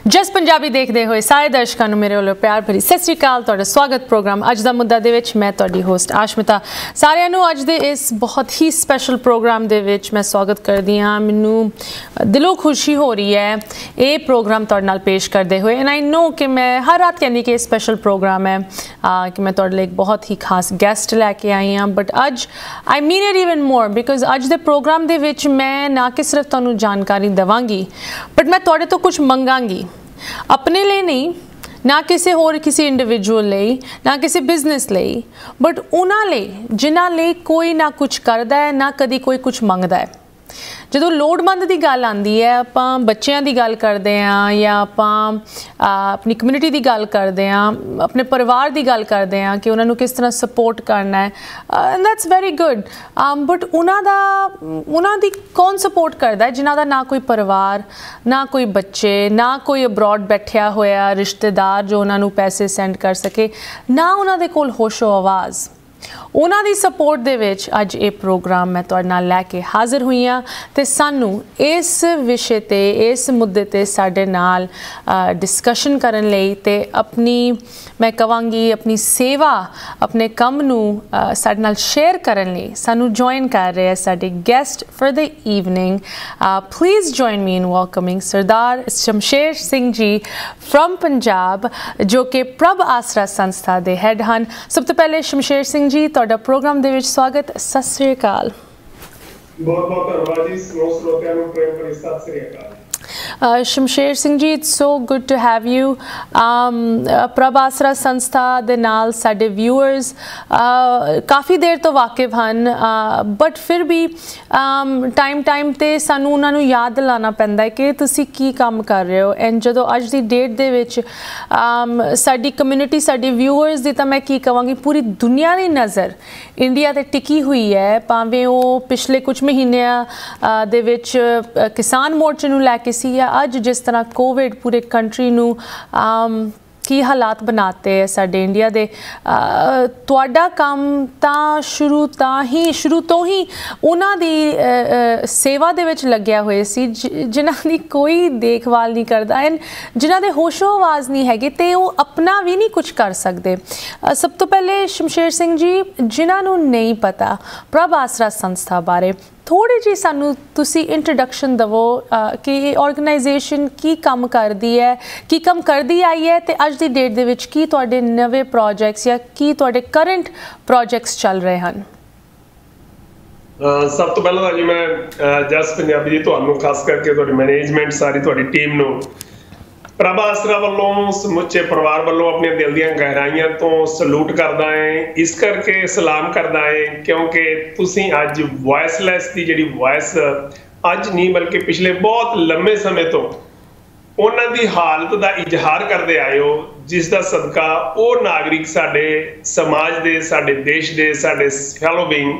जस पंजाबी देखते हुए सारे दर्शकों को मेरे वालों प्यार भरी सत श्री अकाल। तुहाडा स्वागत प्रोग्राम अज दा मुद्दा दे विच मैं तुहाडी होस्ट आशमिता। सारिਆਂ ਨੂੰ अज दे इस बहुत ही स्पैशल प्रोग्राम दे विच मैं स्वागत करदी हाँ। मैनू दिलों खुशी हो रही है ये प्रोग्राम तुहाडे नाल पेश करते हुए। एंड आई नो कि मैं हर रात कहनी कि स्पैशल प्रोग्राम है कि मैं तुहाडे लिए एक बहुत ही खास गैसट लैके आई हाँ। बट अज I mean it even more because अज दे प्रोग्राम दे विच मैं ना कि सिर्फ तुहानू जानकारी देवांगी बट मैं तुहाडे तो कुछ मंगांगी, अपने लिए नहीं, ना किसी होर किसी इंडिविजुअल लिए, ना किसी बिजनेस लिए, बट उन्हां लिए जिन्हां लिए कोई ना कुछ करदा है ना कदी कोई कुछ मंगदा है। ਜਦੋਂ ਲੋੜਵੰਦ ਦੀ ਗੱਲ ਆਉਂਦੀ ਹੈ ਆਪਾਂ ਬੱਚਿਆਂ ਦੀ ਗੱਲ ਕਰਦੇ ਹਾਂ ਜਾਂ ਆਪਾਂ ਆਪਣੀ ਕਮਿਊਨਿਟੀ ਦੀ ਗੱਲ ਕਰਦੇ ਹਾਂ, ਆਪਣੇ ਪਰਿਵਾਰ ਦੀ ਗੱਲ ਕਰਦੇ ਹਾਂ ਕਿ ਉਹਨਾਂ ਨੂੰ ਕਿਸ ਤਰ੍ਹਾਂ ਸਪੋਰਟ ਕਰਨਾ ਹੈ and that's very good. But ਉਹਨਾਂ ਦੀ ਕੌਣ ਸਪੋਰਟ ਕਰਦਾ ਹੈ ਜਿਨ੍ਹਾਂ ਦਾ ਨਾ ਕੋਈ ਪਰਿਵਾਰ, ਨਾ ਕੋਈ ਬੱਚੇ, ਨਾ ਕੋਈ ਅਬਰੋਡ ਬੈਠਿਆ ਹੋਇਆ ਰਿਸ਼ਤੇਦਾਰ ਜੋ ਉਹਨਾਂ ਨੂੰ ਪੈਸੇ ਸੈਂਡ ਕਰ ਸਕੇ, ਨਾ ਉਹਨਾਂ ਦੇ ਕੋਲ ਹੋਸ਼ੋ ਆਵਾਜ਼। ਉਹਨਾਂ ਦੀ ਸਪੋਰਟ ਦੇ ਵਿੱਚ ਅੱਜ ਇਹ ਪ੍ਰੋਗਰਾਮ ਮੈਂ ਤੁਹਾਡੇ ਨਾਲ ਲੈ ਕੇ ਹਾਜ਼ਰ ਹੋਈ ਹਾਂ ਤੇ ਸਾਨੂੰ ਇਸ ਵਿਸ਼ੇ ਤੇ ਇਸ ਮੁੱਦੇ ਤੇ ਸਾਡੇ ਨਾਲ ਡਿਸਕਸ਼ਨ ਕਰਨ ਲਈ ਤੇ ਆਪਣੀ ਮੈਂ ਕਹਾਂਗੀ ਆਪਣੀ ਸੇਵਾ ਆਪਣੇ ਕੰਮ ਨੂੰ ਸਾਡੇ ਨਾਲ ਸ਼ੇਅਰ ਕਰਨ ਲਈ ਸਾਨੂੰ ਜੁਆਇਨ ਕਰ ਰਹੇ ਹੈ ਸਾਡੇ guest for the evening. Please join me in welcoming Sardar Shamsher Singh ji from Punjab ਜੋ ਕਿ ਪ੍ਰਭ ਆਸਰਾ ਸੰਸਥਾ ਦੇ ਹੈਡ ਹਨ। ਸਭ ਤੋਂ ਪਹਿਲੇ ਸ਼ਮਸ਼ੇਰ ਸਿੰਘ जी ਤੁਹਾਡਾ ਪ੍ਰੋਗਰਾਮ ਦੇ ਵਿੱਚ ਸਵਾਗਤ। ਸਤਿ ਸ੍ਰੀ ਅਕਾਲ। ਬਹੁਤ ਬਹੁਤ ਧੰਨਵਾਦ ਜੀ। ਸਰੋਤਿਆਂ ਨੂੰ ਪ੍ਰੇਮ ਭਰੀ ਸਤਿ ਸ੍ਰੀ ਅਕਾਲ। Shamsher Singh ji it's so good to have you. Prabh Aasra संस्था दे नाल साडे व्यूअर्स काफ़ी देर तो वाकिफ हैं बट फिर भी टाइम ते सानू उन्हां नू याद दिलाना पैंदा है कि तुसी की काम कर रहे हो। एंड जदों अज दी डेट दे विच साडी कम्यूनिटी साडे व्यूअर्स दी तां मैं की कहांगी पूरी दुनिया दी नज़र इंडिया ते टिकी हुई है, भावें वो पिछले कुछ महीनों दे विच किसान मोर्चे नू लैके सी या अज जिस तरह कोविड पूरे कंट्री नू की हालात बनाते हैं साडे इंडिया दे। तुहाडा काम तां शुरू तो ही उन्हां दी सेवा दे विच लग्या होए सी जिन्हां दी कोई देखभाल नहीं करदा एंड जिन्हां दे होशो आवाज़ नहीं हैगे ते वो अपना भी नहीं कुछ कर सकते। सब तो पहले शमशेर सिंह जी जिन्हां नू नहीं पता प्रभ आसरा संस्था बारे थोड़ी जी सानू तुसी इंट्रोडक्शन दवो कि ऑर्गेनाइजेशन की काम करती है, की काम करती आई है ते अज दी डेट दे विच की तुहाडे नवे प्रोजेक्ट्स या की तुहाडे करंट प्रोजेक्ट्स चल रहे हैं। सब तो पहला जी मैं जस पंजाबी जी तुहानू खास करके तुहाडी मैनेजमेंट सारी तुहाडी टीम नू प्रभ आसरा वालों समुचे परिवार वालों अपने दिल दी गहराइयां तो सलूट करदा है, इस करके सलाम करदा है क्योंकि तुसी अज वॉइसलैस की जिहड़ी वॉइस अज नहीं बल्कि पिछले बहुत लंबे समय तो उन्हां दी हालत दा इजहार करदे आए हो जिस दा सदका वो नागरिक साडे समाज दे साडे देश दे साडे फैलो बीइंग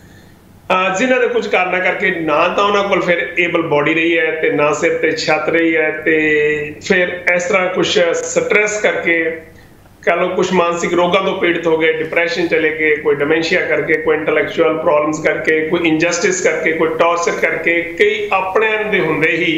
जिन्हों ने कुछ कारणों करके ना तो उन्होंने को फिर एबल बॉडी रही है ते ना सिर ते छत रही है ते फिर इस तरह कुछ स्ट्रेस करके कह लो कुछ मानसिक रोगों तो पीड़ित हो गए, डिप्रेशन चले गए, कोई डिमेंशिया करके, कोई इंटलैक्चुअल प्रॉब्लम्स करके, कोई इनजस्टिस करके, कोई टॉर्चर करके, कई अपने दे हुंदे ही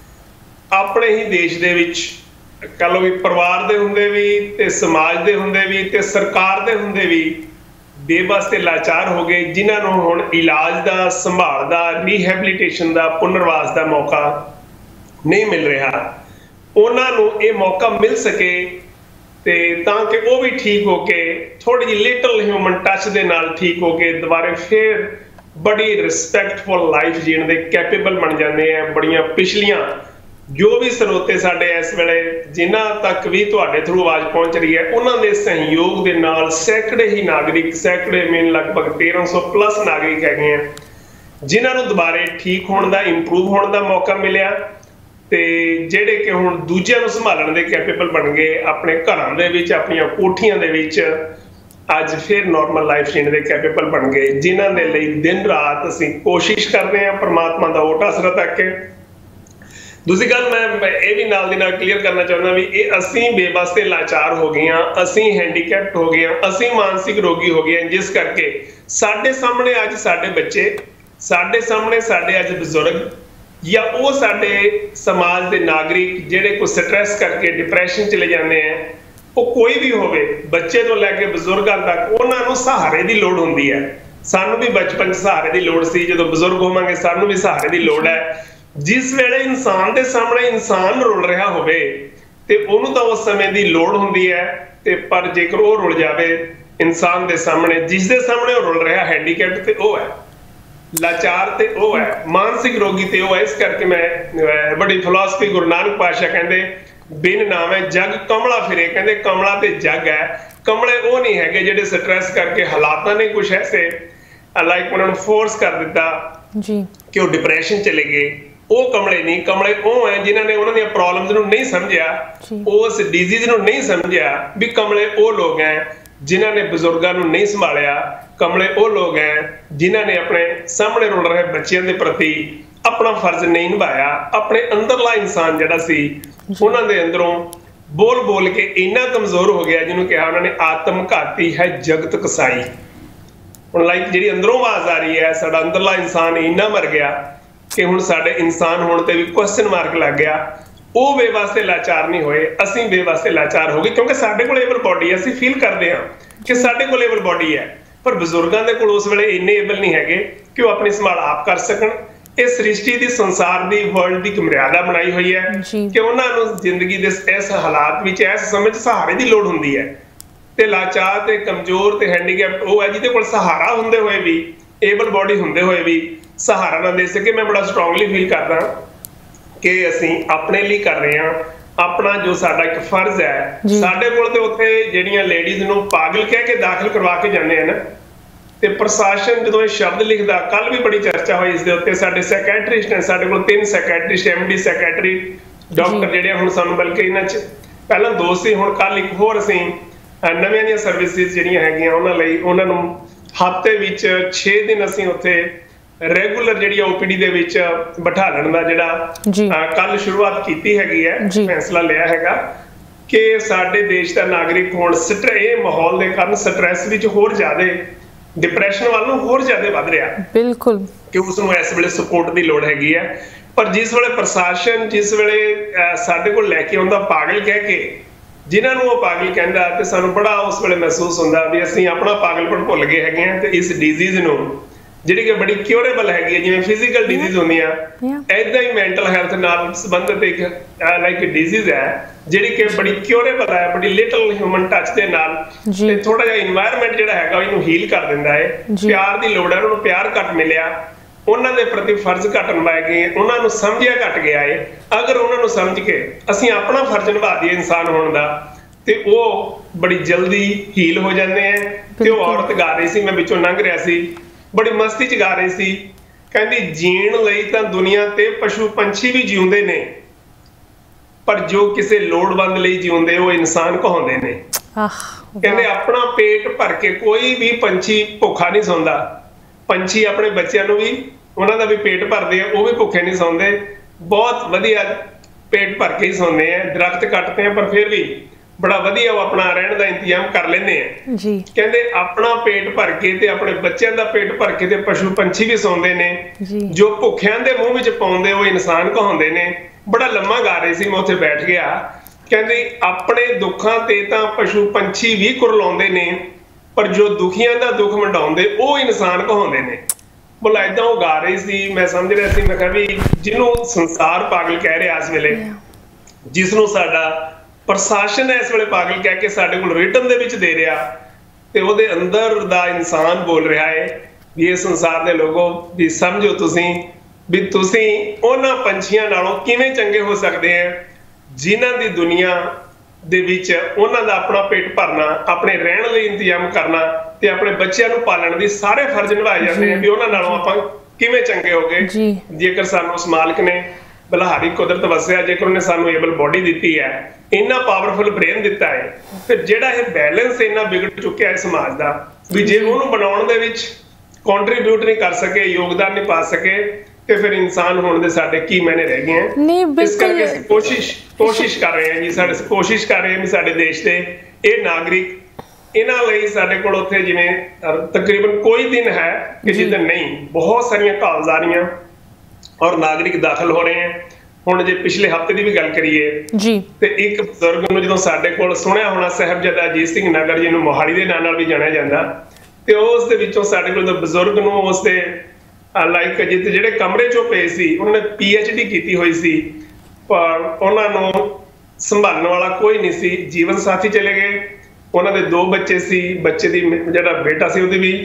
अपने ही देश दे विच कह लो भी परिवार दे हुंदे भी ते समाज दे हुंदे भी ते सरकार दे हुंदे भी बेबस ते लाचार हो गए जिन्होंने हुण इलाज का संभाल का रीहैबिलिटेशन का पुनर्वास का मौका नहीं मिल रहा। उन्होंने ये मौका मिल सके ते ताकि वो भी ठीक हो के थोड़ी जी लिटल ह्यूमन टच के नाल ठीक हो के दोबारा फिर बड़ी रिस्पैक्टफुल लाइफ जीण दे कैपेबल बन जाते हैं। बड़ियां पिछलियां जो भी स्रोते साडे इस वेले जिन्हां तक भी तुहाडे थ्रू आवाज़ पहुंच रही है उन्हां दे सहयोग दे नाल सैकड़े ही नागरिक, सैकड़े मीन लगभग 1300 प्लस नागरिक है जिन्हां नूं दुबारे ठीक होने का, इंप्रूव होने का मौका मिलिया ते जिहड़े कि हुण दूजिआं नूं संभालण दे कैपेबल बन गए, अपने घरां दे विच अपणीआं कोठियां दे विच अज फिर नॉर्मल लाइफ जीण दे कैपेबल बन गए जिन्हां दे लई दिन रात असीं कोशिश करदे हां परमात्मा दा ओट आसरा तक। दूसरी गल मैं ये भी नाल दी नाल क्लीयर करना चाहना भी ये असीं बेबस ते लाचार हो गए हैं, असीं हैंडीकैप्ट हो गए हैं, असीं मानसिक रोगी हो गए हैं जिस करके साडे सामने अज साडे बच्चे, साडे सामने साडे अज बजुर्ग ਜਾਂ ਉਹ ਸਾਡੇ ਸਮਾਜ ਦੇ ਨਾਗਰਿਕ ਜਿਹੜੇ ਕੋਈ ਸਟ੍ਰੈਸ ਕਰਕੇ ਡਿਪਰੈਸ਼ਨ ਚਲੇ ਜਾਂਦੇ ਆ, ਉਹ ਕੋਈ ਵੀ ਹੋਵੇ, ਬੱਚੇ ਤੋਂ ਲੈ ਕੇ ਬਜ਼ੁਰਗਾਂ ਤੱਕ, ਉਹਨਾਂ ਨੂੰ ਸਹਾਰੇ ਦੀ ਲੋੜ ਹੁੰਦੀ ਹੈ। ਸਾਨੂੰ ਵੀ ਬਚਪਨ 'ਚ ਸਹਾਰੇ ਦੀ ਲੋੜ ਸੀ, ਜਦੋਂ ਬਜ਼ੁਰਗ ਹੋਵਾਂਗੇ ਸਾਨੂੰ ਵੀ ਸਹਾਰੇ ਦੀ ਲੋੜ ਹੈ। ਜਿਸ ਵੇਲੇ ਇਨਸਾਨ ਦੇ ਸਾਹਮਣੇ ਇਨਸਾਨ ਰੁਲ ਰਿਹਾ ਹੋਵੇ ਤੇ ਉਹਨੂੰ ਤਾਂ ਉਸ ਸਮੇਂ ਦੀ ਲੋੜ ਹੁੰਦੀ ਹੈ, ਤੇ ਪਰ ਜੇਕਰ ਉਹ ਰੁਲ ਜਾਵੇ ਇਨਸਾਨ ਦੇ ਸਾਹਮਣੇ, ਜਿਸ ਦੇ ਸਾਹਮਣੇ ਉਹ ਰੁਲ ਰਿਹਾ, ਹੈਂਡੀਕੈਪ ਤੇ ਉਹ ਹੈ, ਲਾਚਾਰ ਤੇ ਉਹ ਹੈ, ਮਾਨਸਿਕ ਰੋਗੀ ਤੇ ਉਹ ਹੈ। ਇਸ ਕਰਕੇ ਮੈਂ ਬੜੀ ਫਿਲਾਸਫੀ ਗੁਰੂ ਨਾਨਕ ਪਾਤਸ਼ਾਹ ਕਹਿੰਦੇ ਬਿਨ ਨਾਵੇਂ ਜਗ ਕਮਲਾ ਫਿਰੇ, ਕਹਿੰਦੇ ਕਮਲਾ ਤੇ ਜਗ ਹੈ। ਕਮਲੇ ਉਹ ਨਹੀਂ ਹੈਗੇ ਜਿਹੜੇ ਸਟ੍ਰੈਸ ਕਰਕੇ ਹਾਲਾਤਾਂ ਨੇ ਕੁਛ ਐਸੇ ਲਾਈਕ ਉਹਨਾਂ ਨੂੰ ਫੋਰਸ ਕਰ ਦਿੱਤਾ ਜੀ ਕਿ ਉਹ ਡਿਪਰੈਸ਼ਨ ਚਲੇ ਗਏ। ਉਹ ਕਮਲੇ ਨਹੀਂ, ਕਮਲੇ ਉਹ ਹੈ ਜਿਨ੍ਹਾਂ ਨੇ ਉਹਨਾਂ ਦੀਆਂ ਪ੍ਰੋਬਲਮਸ ਨੂੰ ਨਹੀਂ ਸਮਝਿਆ, ਉਸ ਡਿਜ਼ੀਜ਼ ਨੂੰ ਨਹੀਂ ਸਮਝਿਆ ਵੀ ਕਮਲੇ ਉਹ ਲੋਕ ਹੈ ਜਿਨ੍ਹਾਂ ਨੇ ਬਜ਼ੁਰਗਾਂ ਨੂੰ ਨਹੀਂ ਸੰਭਾਲਿਆ। ਕਮਲੇ ਉਹ ਲੋਕ ਹੈ ਜਿਨ੍ਹਾਂ ਨੇ ਆਪਣੇ ਸਾਹਮਣੇ ਰੁਲ ਰਹੇ ਬੱਚਿਆਂ ਦੇ ਪ੍ਰਤੀ ਆਪਣਾ ਫਰਜ਼ ਨਹੀਂ ਨਿਭਾਇਆ। ਆਪਣੇ ਅੰਦਰਲਾ ਇਨਸਾਨ ਜਿਹੜਾ ਸੀ ਉਹਨਾਂ ਦੇ ਅੰਦਰੋਂ ਬੋਲ ਬੋਲ ਕੇ ਇੰਨਾ ਕਮਜ਼ੋਰ ਹੋ ਗਿਆ, ਜਿਹਨੂੰ ਕਿਹਾ ਉਹਨਾਂ ਨੇ ਆਤਮ ਘਾਤੀ ਹੈ ਜਗਤ ਕਸਾਈ। ਹੁਣ ਲਾਈਕ ਜਿਹੜੀ ਅੰਦਰੋਂ ਆਵਾਜ਼ ਆ ਰਹੀ ਹੈ, ਸਾਡਾ ਅੰਦਰਲਾ ਇਨਸਾਨ ਇੰਨਾ ਮਰ ਗਿਆ ਕਿ ਹੁਣ ਸਾਡੇ ਇਨਸਾਨ ਹੋਣ ਤੇ ਵੀ ਕੁਐਸਚਨ ਮਾਰਕ ਲੱਗ ਗਿਆ। ਉਹ ਬੇਵਾਸਤੇ ਲਾਚਾਰ ਨਹੀਂ ਹੋਏ, ਅਸੀਂ ਬੇਵਾਸਤੇ ਲਾਚਾਰ ਹੋ ਗਏ, ਕਿਉਂਕਿ ਸਾਡੇ ਕੋਲ ਏਬਲ ਬੋਡੀ ਹੈ। ਅਸੀਂ ਫੀਲ ਕਰਦੇ ਹਾਂ ਕਿ ਸਾਡੇ ਕੋਲ ਏਬਲ ਬੋਡੀ ਹੈ, ਪਰ ਬਜ਼ੁਰਗਾਂ ਦੇ ਕੋਲ ਉਸ ਵੇਲੇ ਇੰਨੇ ਏਬਲ ਨਹੀਂ ਹੈਗੇ ਕਿ ਉਹ ਆਪਣੀ ਸੰਭਾਲ ਆਪ ਕਰ ਸਕਣ। ਇਹ ਸ੍ਰਿਸ਼ਟੀ ਦੀ, ਸੰਸਾਰ ਦੀ, ਵਰਲਡ ਦੀ ਇੱਕ ਮਰਿਆਦਾ ਬਣਾਈ ਹੋਈ ਹੈ ਕਿ ਉਹਨਾਂ ਨੂੰ ਜ਼ਿੰਦਗੀ ਦੇ ਇਸ ਹਾਲਾਤ ਵਿੱਚ, ਇਸ ਸਮੇਂ 'ਚ ਸਹਾਰੇ ਦੀ ਲੋੜ ਹੁੰਦੀ ਹੈ। ਤੇ ਲਾਚਾਰ ਤੇ ਕਮਜ਼ੋਰ ਤੇ ਹੈਂਡੀਕੈਪ ਉਹ ਹੈ ਜਿਹਦੇ ਕੋਲ ਸਹਾਰਾ ਹੁੰਦੇ ਹੋਏ ਵੀ, ਏਬਲ ਬੋਡੀ ਹੁੰਦੇ ਹੋਏ ਵੀ ਸਹਾਰਾ ਨਾ ਦੇ ਸਕੇ। ਮੈਂ ਬੜਾ ਸਟਰੋਂਗਲੀ ਫੀਲ ਕਰਦਾ ਕਿ ਅਸੀਂ ਆਪਣੇ ਲਈ ਕਰ ਰਹੇ ਹਾਂ, ਆਪਣਾ ਜੋ ਸਾਡਾ ਇੱਕ ਫਰਜ਼ ਹੈ। ਸਾਡੇ ਕੋਲ ਤੇ ਉੱਥੇ ਜਿਹੜੀਆਂ ਲੇਡੀਜ਼ ਨੂੰ ਪਾਗਲ ਕਹਿ ਕੇ ਦਾਖਲ ਕਰਵਾ ਕੇ ਜਾਂਦੇ ਆ ਨਾ, ਤੇ ਪ੍ਰਸ਼ਾਸਨ ਜਦੋਂ ਇਹ ਸ਼ਬਦ ਲਿਖਦਾ, ਕੱਲ ਵੀ ਬੜੀ ਚਰਚਾ ਹੋਈ ਇਸ ਦੇ ਉੱਤੇ, ਸਾਡੇ ਸੈਕਟਰੀਸਟ ਨੇ, ਸਾਡੇ ਕੋਲ 3 ਸੈਕਟਰੀਸਟ, MD ਸੈਕਟਰੀ ਡਾਕਟਰ ਜਿਹੜੇ ਹੁਣ ਸਾਨੂੰ, ਬਲਕਿ ਇਹਨਾਂ 'ਚ ਪਹਿਲਾਂ 2 ਸੀ, ਹੁਣ ਕੱਲ ਇੱਕ ਹੋਰ ਅਸੀਂ ਨਵੀਆਂ ਦੀਆਂ ਸਰਵਿਸਿਜ਼ ਜਿਹੜੀਆਂ ਹੈਗੀਆਂ ਉਹਨਾਂ ਲਈ, ਉਹਨਾਂ ਨੂੰ ਹਫ਼ਤੇ ਵਿੱਚ 6 ਦਿਨ ਅਸੀਂ ਉੱਥੇ ਰੈਗੂਲਰ ਜਿਹੜੀ OPD ਦੇ ਵਿੱਚ ਬਿਠਾਲਣ ਦਾ ਜਿਹੜਾ ਕੱਲ ਸ਼ੁਰੂਆਤ ਕੀਤੀ ਹੈਗੀ ਹੈ, ਫੈਸਲਾ ਲਿਆ ਹੈਗਾ ਕਿ ਸਾਡੇ ਦੇਸ਼ ਦਾ ਨਾਗਰਿਕ ਹੁਣ ਇਹ ਮਾਹੌਲ ਦੇ ਕਾਰਨ ਸਟ੍ਰੈਸ ਵਿੱਚ ਹੋਰ ਜ਼ਿਆਦਾ, ਡਿਪਰੈਸ਼ਨ ਵੱਲ ਨੂੰ ਹੋਰ ਜ਼ਿਆਦਾ ਵੱਧ ਰਿਹਾ, ਬਿਲਕੁਲ, ਕਿ ਉਸ ਨੂੰ ਇਸ ਵੇਲੇ ਸਪੋਰਟ ਦੀ ਲੋੜ ਹੈਗੀ ਹੈ। ਪਰ ਜਿਸ ਵੇਲੇ ਪ੍ਰਸ਼ਾਸਨ ਜਿਸ ਵੇਲੇ ਸਾਡੇ ਕੋਲ ਲੈ ਕੇ ਆਉਂਦਾ ਪਾਗਲ ਕਹਿ ਕੇ, ਜਿਨ੍ਹਾਂ ਨੂੰ ਉਹ ਪਾਗਲ ਕਹਿੰਦਾ, ਤੇ ਸਾਨੂੰ ਬੜਾ ਉਸ ਵੇਲੇ ਮਹਿਸੂਸ ਹੁੰਦਾ ਵੀ ਅਸੀਂ ਆਪਣਾ ਪਾਗਲਪਨ ਭੁੱਲ ਗਏ ਹੈਗੇ ਆ। ਤੇ ਇਸ ਡਿਜ਼ੀਜ਼ ਨੂੰ ਜਿਹੜੀ ਕਿ ਬੜੀ ਕਿਉਰੇਬਲ ਹੈਗੀ ਹੈ, ਜਿਵੇਂ ਫਿਜ਼ੀਕਲ ਡਿਜ਼ੀਜ਼ ਹੁੰਦੀਆਂ, ਏਦਾਂ ਹੀ ਮੈਂਟਲ ਹੈਲਥ ਨਾਲ ਸੰਬੰਧਿਤ ਇੱਕ ਲਾਈਕ ਡਿਜ਼ੀਜ਼ ਹੈ ਜਿਹੜੀ ਕਿ ਬੜੀ ਕਿਉਰੇਬਲ ਹੈ, ਬੜੀ ਲਿਟਲ ਹਿਊਮਨ ਟੱਚ ਦੇ ਨਾਲ। ਤੇ ਥੋੜਾ ਜਿਹਾ ਇਨਵਾਇਰਨਮੈਂਟ ਜਿਹੜਾ ਹੈਗਾ ਇਹਨੂੰ ਹੀਲ ਕਰ ਦਿੰਦਾ ਹੈ। ਪਿਆਰ ਦੀ ਲੋੜ ਹੈ, ਉਹਨਾਂ ਨੂੰ ਪਿਆਰ ਘੱਟ ਮਿਲਿਆ, ਉਹਨਾਂ ਦੇ ਪ੍ਰਤੀ ਫਰਜ਼ ਘੱਟ ਨਿਭਾਏ ਗਏ, ਉਹਨਾਂ ਨੂੰ ਸਮਝਿਆ ਘੱਟ ਗਿਆ ਹੈ। ਅਗਰ ਉਹਨਾਂ ਨੂੰ ਸਮਝ ਕੇ ਅਸੀਂ ਆਪਣਾ ਫਰਜ਼ ਨਿਭਾ ਦਈਏ ਇਨਸਾਨ ਹੋਣ ਦਾ, ਤੇ ਉਹ ਬੜੀ ਜਲਦੀ ਹੀਲ ਹੋ ਜਾਂਦੇ ਆ। ਤੇ ਉਹ ਔਰਤ ਗਾ ਰਹੀ ਸੀ, ਮੈਂ ਵਿੱਚੋਂ ਲੰਘ ਰਿਹਾ ਸੀ, ਬੜੀ ਮਸਤੀ 'ਚ ਗਾ ਰਹੀ ਸੀ, ਕਹਿੰਦੀ ਜੀਣ ਲਈ ਤਾਂ ਦੁਨੀਆ ਤੇ ਪਸ਼ੂ ਪੰਛੀ ਵੀ ਜਿਉਂਦੇ ਨੇ, ਪਰ ਜੋ ਕਿਸੇ ਲੋੜਵੰਦ ਲਈ ਜਿਉਂਦੇ ਉਹ ਇਨਸਾਨ ਕਹਾਉਂਦੇ ਨੇ। ਕਹਿੰਦੇ ਆਪਣਾ ਪੇਟ ਭਰ ਕੇ ਕੋਈ ਵੀ ਪੰਛੀ ਭੁੱਖਾ ਨਹੀਂ ਸੌਂਦਾ। ਪੰਛੀ ਆਪਣੇ ਬੱਚਿਆਂ ਨੂੰ ਵੀ, ਉਹਨਾਂ ਦਾ ਵੀ ਪੇਟ ਭਰਦੇ ਆ, ਉਹ ਵੀ ਭੁੱਖੇ ਨਹੀਂ ਸੌਂਦੇ, ਬਹੁਤ ਵਧੀਆ ਪੇਟ ਭਰ ਕੇ ਹੀ ਸੌਂਦੇ ਆ। ਦਰਖਤ ਕੱਟਦੇ ਆ ਪਰ ਫਿਰ ਵੀ ਬੜਾ ਵਧੀਆ ਉਹ ਆਪਣਾ ਰਹਿਣ ਦਾ ਇੰਤਜ਼ਾਮ ਕਰ ਲੈਂਦੇ ਆ। ਕਹਿੰਦੇ ਆਪਣਾ ਪੇਟ ਭਰ ਕੇ ਤੇ ਆਪਣੇ ਬੱਚਿਆਂ ਦਾ ਪੇਟ ਭਰ ਕੇ ਤੇ ਪਸ਼ੂ ਪੰਛੀ ਵੀ ਸੌਂਦੇ ਨੇ, ਜੋ ਭੁੱਖਿਆਂ ਦੇ ਮੂੰਹ ਵਿੱਚ ਪਾਉਂਦੇ ਉਹ ਇਨਸਾਨ ਕਹਾਉਂਦੇ ਨੇ। ਬੜਾ ਲੰਮਾ ਗਾ ਰਹੀ ਸੀ, ਮੈਂ ਉੱਥੇ ਬੈਠ ਗਿਆ। ਕਹਿੰਦੇ ਆਪਣੇ ਦੁੱਖਾਂ ਤੇ ਤਾਂ ਪਸ਼ੂ ਪੰਛੀ ਵੀ ਕੁਰਲਾਉਂਦੇ ਨੇ, ਪਰ ਜੋ ਦੁਖੀਆਂ ਦਾ ਦੁੱਖ ਵੰਡਾਉਂਦੇ ਉਹ ਇਨਸਾਨ ਕਹਾਉਂਦੇ ਨੇ। ਬੋਲਾ ਏਦਾਂ ਉਹ ਗਾ ਰਹੀ ਸੀ, ਮੈਂ ਸਮਝ ਰਿਹਾ ਸੀ, ਮੈਂ ਕਿਹਾ ਵੀ ਜਿਹਨੂੰ ਸੰਸਾਰ ਪਾਗਲ ਕਹਿ ਰਿਹਾ ਇਸ ਵੇਲੇ, ਜਿਸ ਨੂੰ ਸਾਡਾ ਪ੍ਰਸ਼ਾਸਨ ਇਸ ਵੇਲੇ ਪਾਗਲ ਕਹਿ ਕੇ ਸਾਡੇ ਕੋਲ ਰਿਟਨ ਦੇ ਵਿੱਚ ਦੇ ਰਿਹਾ, ਤੇ ਉਹਦੇ ਅੰਦਰ ਦਾ ਇਨਸਾਨ ਬੋਲ ਰਿਹਾ ਹੈ ਵੀ ਇਹ ਸੰਸਾਰ ਦੇ ਲੋਗੋ ਵੀ ਸਮਝੋ ਤੁਸੀਂ ਵੀ ਤੁਸੀਂ ਉਹਨਾਂ ਪੰਛੀਆਂ ਨਾਲੋਂ ਕਿਵੇਂ ਚੰਗੇ ਹੋ ਸਕਦੇ ਆ ਜਿਨ੍ਹਾਂ ਦੀ ਦੁਨੀਆ ਦੇ ਵਿੱਚ ਉਹਨਾਂ ਦਾ ਆਪਣਾ ਪੇਟ ਭਰਨਾ, ਆਪਣੇ ਰਹਿਣ ਲਈ ਇੰਤਜ਼ਾਮ ਕਰਨਾ ਤੇ ਆਪਣੇ ਬੱਚਿਆਂ ਨੂੰ ਪਾਲਣ ਦੀ ਸਾਰੇ ਫਰਜ਼ ਨਿਭਾਏ ਜਾਂਦੇ ਆ, ਵੀ ਉਹਨਾਂ ਨਾਲੋਂ ਆਪਾਂ ਕਿਵੇਂ ਚੰਗੇ ਹੋ ਗਏ। ਜੇਕਰ ਸਾਨੂੰ ਉਸ ਮਾਲਕ ਨੇ ਬਲਹਾਰੀ ਕੁਦਰਤ ਵਸਿਆ, ਜੇਕਰ ਉਹਨੇ ਸਾਨੂੰ ਏਬਲ ਬੋਡੀ ਦਿੱਤੀ ਹੈ, ਇੰਨਾ ਪਾਵਰਫੁਲ ਬ੍ਰੇਨ ਦਿੱਤਾ ਹੈ, ਫਿਰ ਜਿਹੜਾ ਇਹ ਬੈਲੈਂਸ ਇੰਨਾ ਵਿਗੜ ਚੁੱਕਿਆ ਹੈ ਸਮਾਜ ਦਾ, ਵੀ ਜੇ ਉਹਨੂੰ ਬਣਾਉਣ ਦੇ ਵਿੱਚ ਕੰਟਰੀਬਿਊਟ ਨਹੀਂ ਕਰ ਸਕੇ, ਯੋਗਦਾਨ ਨਹੀਂ ਪਾ ਸਕੇ, ਤੇ ਫਿਰ ਇਨਸਾਨ ਹੋਣ ਦੇ ਸਾਡੇ ਕੀ ਮਾਇਨੇ ਰਹਿ ਗਏ ਆ। ਇਸ ਕਰਕੇ ਅਸੀਂ ਕੋਸ਼ਿਸ਼ ਕਰ ਰਹੇ ਹਾਂ ਜੀ, ਕੋਸ਼ਿਸ਼ ਕਰ ਰਹੇ ਹਾਂ ਵੀ ਸਾਡੇ ਦੇਸ਼ ਦੇ ਇਹ ਨਾਗਰਿਕ, ਇਹਨਾਂ ਲਈ ਸਾਡੇ ਕੋਲ ਉੱਥੇ ਜਿਵੇਂ ਤਕਰੀਬਨ ਕੋਈ ਦਿਨ ਹੈ ਕਿ ਜਿਸ ਦਿਨ ਨਹੀਂ, ਬਹੁਤ ਸਾਰੀਆਂ ਕਾਲਸ ਆ ਰਹੀਆਂ और नागरिक दाखिल हो रहे हैं। ਹੁਣ ਜੇ ਪਿਛਲੇ ਹਫਤੇ ਦੀ ਵੀ ਗੱਲ ਕਰੀਏ ਜੀ ਤੇ ਇੱਕ ਬਜ਼ੁਰਗ ਨੂੰ ਜਦੋਂ ਸਾਡੇ ਕੋਲ ਸੁਣਿਆ ਹੋਣਾ ਸਾਹਿਬਜ਼ਾਦਾ ਅਜੀਤ ਸਿੰਘ ਨਗਰ ਜੀ ਨੂੰ ਮੋਹਾਲੀ ਦੇ ਨਾਂ ਨਾਲ ਵੀ ਜਾਣਿਆ ਜਾਂਦਾ ਤੇ ਉਸ ਦੇ ਵਿੱਚੋਂ ਸਾਡੇ ਕੋਲ ਬਜ਼ੁਰਗ ਨੂੰ ਉਸ ਦੇ ਲਾਈਕ ਜਿੱਥੇ ਜਿਹੜੇ ਕਮਰੇ ਚੋਂ ਪਏ ਸੀ ਉਹਨਾਂ ਨੇ PhD ਕੀਤੀ ਹੋਈ ਸੀ ਪਰ ਉਹਨਾਂ ਨੂੰ ਸੰਭਾਲਣ ਵਾਲਾ ਕੋਈ ਨਹੀਂ ਸੀ। ਜੀਵਨ ਸਾਥੀ ਚਲੇ ਗਏ, ਉਹਨਾਂ ਦੇ 2 ਬੱਚੇ ਸੀ, ਬੱਚੇ ਦੀ ਜਿਹੜਾ ਬੇਟਾ ਸੀ ਉਹਦੀ ਵੀ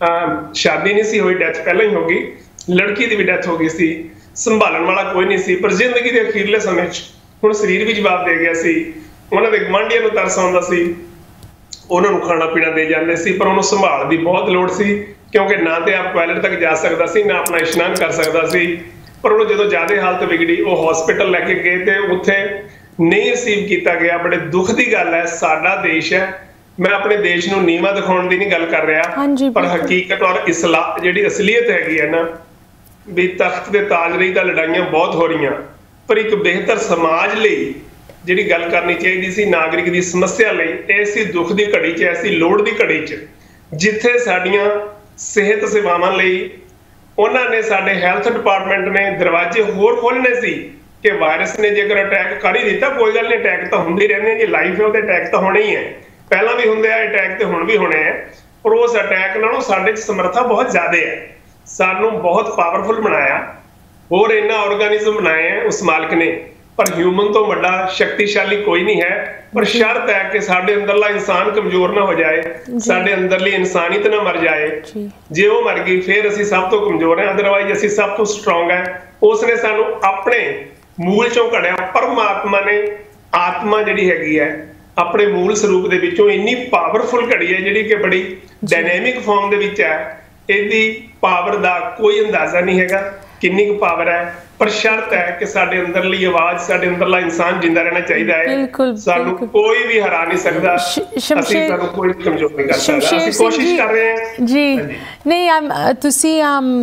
ਸ਼ਾਦੀ ਨਹੀਂ ਸੀ ਹੋਈ, ਡੈਥ ਪਹਿਲਾਂ ਹੀ ਹੋ ਗਈ, ਲੜਕੀ ਦੀ ਵੀ ਡੈਥ ਹੋ ਗਈ ਸੀ, ਸੰਭਾਲਣ ਵਾਲਾ ਕੋਈ ਨਹੀਂ ਸੀ। ਪਰ ਜ਼ਿੰਦਗੀ ਦੇ ਅਖੀਰਲੇ ਸਮੇਂ 'ਚ ਹੁਣ ਸਰੀਰ ਵੀ ਜਵਾਬ ਦੇ ਗਿਆ ਸੀ। ਉਹਨਾਂ ਦੇ ਗੁਆਂਢੀਆਂ ਨੂੰ ਤਰਸ ਆਉਂਦਾ ਸੀ, ਉਹਨਾਂ ਨੂੰ ਖਾਣਾ ਪੀਣਾ ਦੇ ਜਾਂਦੇ ਸੀ, ਪਰ ਉਹਨੂੰ ਸੰਭਾਲ ਦੀ ਬਹੁਤ ਲੋੜ ਸੀ ਕਿਉਂਕਿ ਨਾ ਤੇ ਆਪ ਟਾਇਲਟ ਤੱਕ ਜਾ ਸਕਦਾ ਸੀ, ਨਾ ਆਪਣਾ ਇਸ਼ਨਾਨ ਕਰ ਸਕਦਾ ਸੀ। ਪਰ ਉਹਨੂੰ ਜਦੋਂ ਜ਼ਿਆਦਾ ਹਾਲਤ ਵਿਗੜੀ ਉਹ ਹਸਪੀਟਲ ਲੈ ਕੇ ਗਏ ਤੇ ਉੱਥੇ ਨਹੀਂ ਰਿਸੀਵ ਕੀਤਾ ਗਿਆ। ਬੜੇ ਦੁੱਖ ਦੀ ਗੱਲ ਹੈ, ਸਾਡਾ ਦੇਸ਼ ਹੈ, ਮੈਂ ਆਪਣੇ ਦੇਸ਼ ਨੂੰ ਨੀਵਾਂ ਦਿਖਾਉਣ ਦੀ ਨਹੀਂ ਗੱਲ ਕਰ ਰਿਹਾ, ਪਰ ਹਕੀਕਤ ਔਰ ਇਸਲਾਹ ਜਿਹੜੀ ਅਸਲੀਅਤ ਹੈਗੀ ਹੈ ਨਾ ਵੀ ਤਖਤ ਦੇ ਤਾਜਰੀ ਦਾ ਲੜਾਈਆਂ ਬਹੁਤ ਹੋ ਰਹੀਆਂ, ਪਰ ਇੱਕ ਬਿਹਤਰ ਸਮਾਜ ਲਈ ਜਿਹੜੀ ਗੱਲ ਕਰਨੀ ਚਾਹੀਦੀ ਸੀ ਨਾਗਰਿਕ ਦੀ ਸਮੱਸਿਆ ਲਈ, ਐਸੀ ਦੁੱਖ ਦੀ ਘੜੀ 'ਚ ਐਸੀ ਲੋੜ ਦੀ ਘੜੀ 'ਚ ਜਿੱਥੇ ਸਾਡੀਆਂ ਸਿਹਤ ਸੇਵਾਵਾਂ ਲਈ ਉਹਨਾਂ ਨੇ ਸਾਡੇ ਹੈਲਥ ਡਿਪਾਰਟਮੈਂਟ ਨੇ ਦਰਵਾਜ਼ੇ ਹੋਰ ਖੋਲ੍ਹਣੇ ਸੀ ਕਿ ਵਾਇਰਸ ਨੇ ਜੇਕਰ ਅਟੈਕ ਕਰ ਹੀ ਦਿੱਤਾ ਕੋਈ ਗੱਲ ਨਹੀਂ, ਅਟੈਕ ਤਾਂ ਹੁੰਦੇ ਰਹਿੰਦੇ ਨੇ, ਜੇ ਲਾਈਫ ਹੈ ਉਹਦੇ ਅਟੈਕ ਤਾਂ ਹੋਣੇ ਹੀ ਹੈ, ਪਹਿਲਾਂ ਵੀ ਹੁੰਦੇ ਆ ਅਟੈਕ ਤੇ ਹੁਣ ਵੀ ਹੋਣੇ ਆ, ਪਰ ਉਸ ਅਟੈਕ ਨਾਲੋਂ ਸਾਡੇ 'ਚ ਸਮਰੱਥਾ ਬਹੁਤ ਜ਼ਿਆਦਾ ਹੈ। ਸਾਨੂੰ ਬਹੁਤ ਪਾਵਰਫੁਲ ਬਣਾਇਆ, ਹੋਰ ਇਹਨਾਂ ਆਰਗੈਨਿਜ਼ਮ ਬਣਾਏ ਹੈ ਉਸ ਮਾਲਕ ਨੇ, ਪਰ ਹਿਊਮਨ ਤੋਂ ਵੱਡਾ ਸ਼ਕਤੀਸ਼ਾਲੀ ਕੋਈ ਨਹੀਂ ਹੈ। ਪਰ ਸ਼ਰਤ ਹੈ ਕਿ ਸਾਡੇ ਅੰਦਰਲਾ ਇਨਸਾਨ ਕਮਜ਼ੋਰ ਨਾ ਹੋ ਜਾਏ, ਸਾਡੇ ਅੰਦਰਲੀ ਇਨਸਾਨੀਅਤ ਨਾ ਮਰ ਜਾਏ। ਜੇ ਉਹ ਮਰ ਗਈ ਫਿਰ ਅਸੀਂ ਸਭ ਤੋਂ ਕਮਜ਼ੋਰ ਹਾਂ, ਅਦਰਵਾਈਜ਼ ਅਸੀਂ ਸਭ ਤੋਂ ਸਟਰੋਂਗ ਹੈ। ਉਸ ਨੇ ਸਾਨੂੰ ਆਪਣੇ ਮੂਲ ਚੋਂ ਘੜਿਆ, ਪਰਮਾਤਮਾ ਨੇ ਆਤਮਾ ਜਿਹੜੀ ਹੈਗੀ ਹੈ ਆਪਣੇ ਮੂਲ ਸਰੂਪ ਦੇ ਵਿੱਚੋਂ ਇੰਨੀ ਪਾਵਰਫੁਲ ਘੜੀ ਹੈ ਜਿਹੜੀ ਕਿ ਬੜੀ ਡਾਇਨਾਮਿਕ ਫਾਰਮ ਦੇ ਵਿੱਚ ਹੈ। ਇਹਦੀ ਪਾਵਰ ਦਾ ਕੋਈ ਅੰਦਾਜ਼ਾ ਨਹੀਂ ਹੈਗਾ ਕਿੰਨੀ ਕੁ ਪਾਵਰ ਹੈ, ਪਰ ਸ਼ਰਤ ਹੈ ਕਿ ਸਾਡੇ ਅੰਦਰਲੀ ਆਵਾਜ਼, ਸਾਡੇ ਅੰਦਰਲਾ ਇਨਸਾਨ ਜਿੰਦਾ ਰਹਿਣਾ ਚਾਹੀਦਾ ਹੈ। ਸਾਨੂੰ ਕੋਈ ਵੀ ਹਰਾ ਨਹੀਂ ਸਕਦਾ, ਅਸੀਂ ਸਾਨੂੰ ਕੋਈ ਕਮਜ਼ੋਰ ਨਹੀਂ ਕਰ ਸਕਦਾ। ਅਸੀਂ ਕੋਸ਼ਿਸ਼ ਕਰ ਰਹੇ ਹਾਂ ਜੀ। ਨਹੀਂ ਤੁਸੀਂ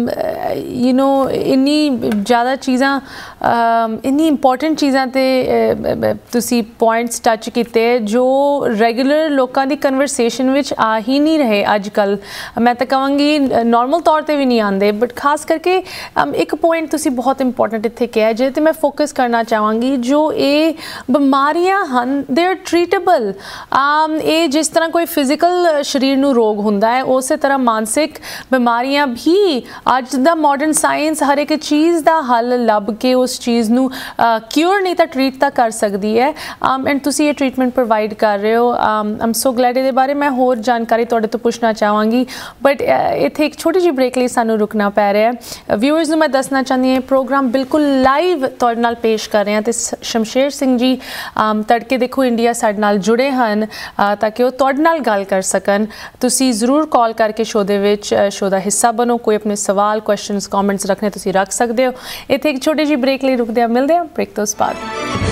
ਯੂ ਨੋ ਇੰਨੀ ਜ਼ਿਆਦਾ ਚੀਜ਼ਾਂ, ਇੰਨੀ ਇੰਪੋਰਟੈਂਟ ਚੀਜ਼ਾਂ ਤੇ ਤੁਸੀਂ ਪੁਆਇੰਟਸ ਟੱਚ ਕੀਤੇ ਜੋ ਰੈਗੂਲਰ ਲੋਕਾਂ ਦੀ ਕਨਵਰਸੇਸ਼ਨ ਵਿੱਚ ਆ ਹੀ ਨਹੀਂ ਰਹੇ ਅੱਜ ਕੱਲ੍ਹ। ਮੈਂ ਤਾਂ ਕਹਾਂਗੀ ਨੋਰਮਲ ਤੌਰ ਤੇ ਵੀ ਨਹੀਂ ਆਉਂਦੇ, ਬਟ ਖਾਸ ਕਰਕੇ ਇੱਕ ਪੁਆਇੰਟ ਤੁਸੀਂ ਬਹੁਤ ਇੰਪੋਰਟੈਂਟ ਇੱਥੇ ਕਿਹਾ ਜਿਹਦੇ 'ਤੇ ਮੈਂ ਫੋਕਸ ਕਰਨਾ ਚਾਹਾਂਗੀ। ਜੋ ਇਹ ਬਿਮਾਰੀਆਂ ਹਨ ਦੇ ਆਰ ਟ੍ਰੀਟੇਬਲ। ਇਹ ਜਿਸ ਤਰ੍ਹਾਂ ਕੋਈ ਫਿਜ਼ੀਕਲ ਸਰੀਰ ਨੂੰ ਰੋਗ ਹੁੰਦਾ ਹੈ ਉਸੇ ਤਰ੍ਹਾਂ ਮਾਨਸਿਕ ਬਿਮਾਰੀਆਂ ਵੀ ਅੱਜ ਦਾ ਮਾਡਰਨ ਸਾਇੰਸ ਹਰ ਇੱਕ ਚੀਜ਼ ਦਾ ਹੱਲ ਲੱਭ ਕੇ ਉਸ ਚੀਜ਼ ਨੂੰ ਕਿਉਰ ਨਹੀਂ ਤਾਂ ਟ੍ਰੀਟ ਤਾਂ ਕਰ ਸਕਦੀ ਹੈ। ਐਂਡ ਤੁਸੀਂ ਇਹ ਟ੍ਰੀਟਮੈਂਟ ਪ੍ਰੋਵਾਈਡ ਕਰ ਰਹੇ ਹੋ। ਆਮ ਸੋ ਗਲੈਡ। ਇਹਦੇ ਬਾਰੇ ਮੈਂ ਹੋਰ ਜਾਣਕਾਰੀ ਤੁਹਾਡੇ ਤੋਂ ਪੁੱਛਣਾ ਚਾਹਾਂਗੀ, ਬਟ ਇੱਥੇ ਇੱਕ ਛੋਟੀ ਜਿਹੀ ਬ੍ਰੇਕ ਲਈ ਸਾਨੂੰ ਰੁਕਣਾ ਪੈ ਰਿਹਾ ਹੈ। ਵਿਊਅਰਸ ਨੂੰ ਮੈਂ ਦੱਸਣਾ ਚਾਹੁੰਦੀ ਹਾਂ ਪ੍ਰੋਗਰਾਮ ਬਿਲਕੁਲ ਲਾਈਵ ਤੁਹਾਡੇ ਨਾਲ ਪੇਸ਼ ਕਰ ਰਹੇ ਹਾਂ ਤੇ ਸ਼ਮਸ਼ੇਰ ਸਿੰਘ ਜੀ ਤੜਕੇ ਦੇਖੋ ਇੰਡੀਆ ਸਾਡੇ ਨਾਲ ਜੁੜੇ ਹਨ ਤਾਂ ਕਿ ਉਹ ਤੁਹਾਡੇ ਨਾਲ ਗੱਲ ਕਰ ਸਕਣ। ਤੁਸੀਂ ਜ਼ਰੂਰ ਕਾਲ ਕਰਕੇ ਸ਼ੋਅ ਦੇ ਵਿੱਚ ਸ਼ੋਅ ਦਾ ਹਿੱਸਾ ਬਣੋ। ਕੋਈ ਆਪਣੇ ਸਵਾਲ, ਕੁਐਸਚਨਸ, ਕਮੈਂਟਸ ਰੱਖਣੇ ਤੁਸੀਂ ਰੱਖ ਸਕਦੇ ਹੋ। ਇੱਥੇ ਇੱਕ ਛੋਟੀ ਜਿਹੀ ਬ੍ਰੇਕ ਲਈ ਰੁਕਦੇ ਹਾਂ, ਮਿਲਦੇ ਹਾਂ ਬ੍ਰੇਕ ਤੋਂ ਬਾਅਦ।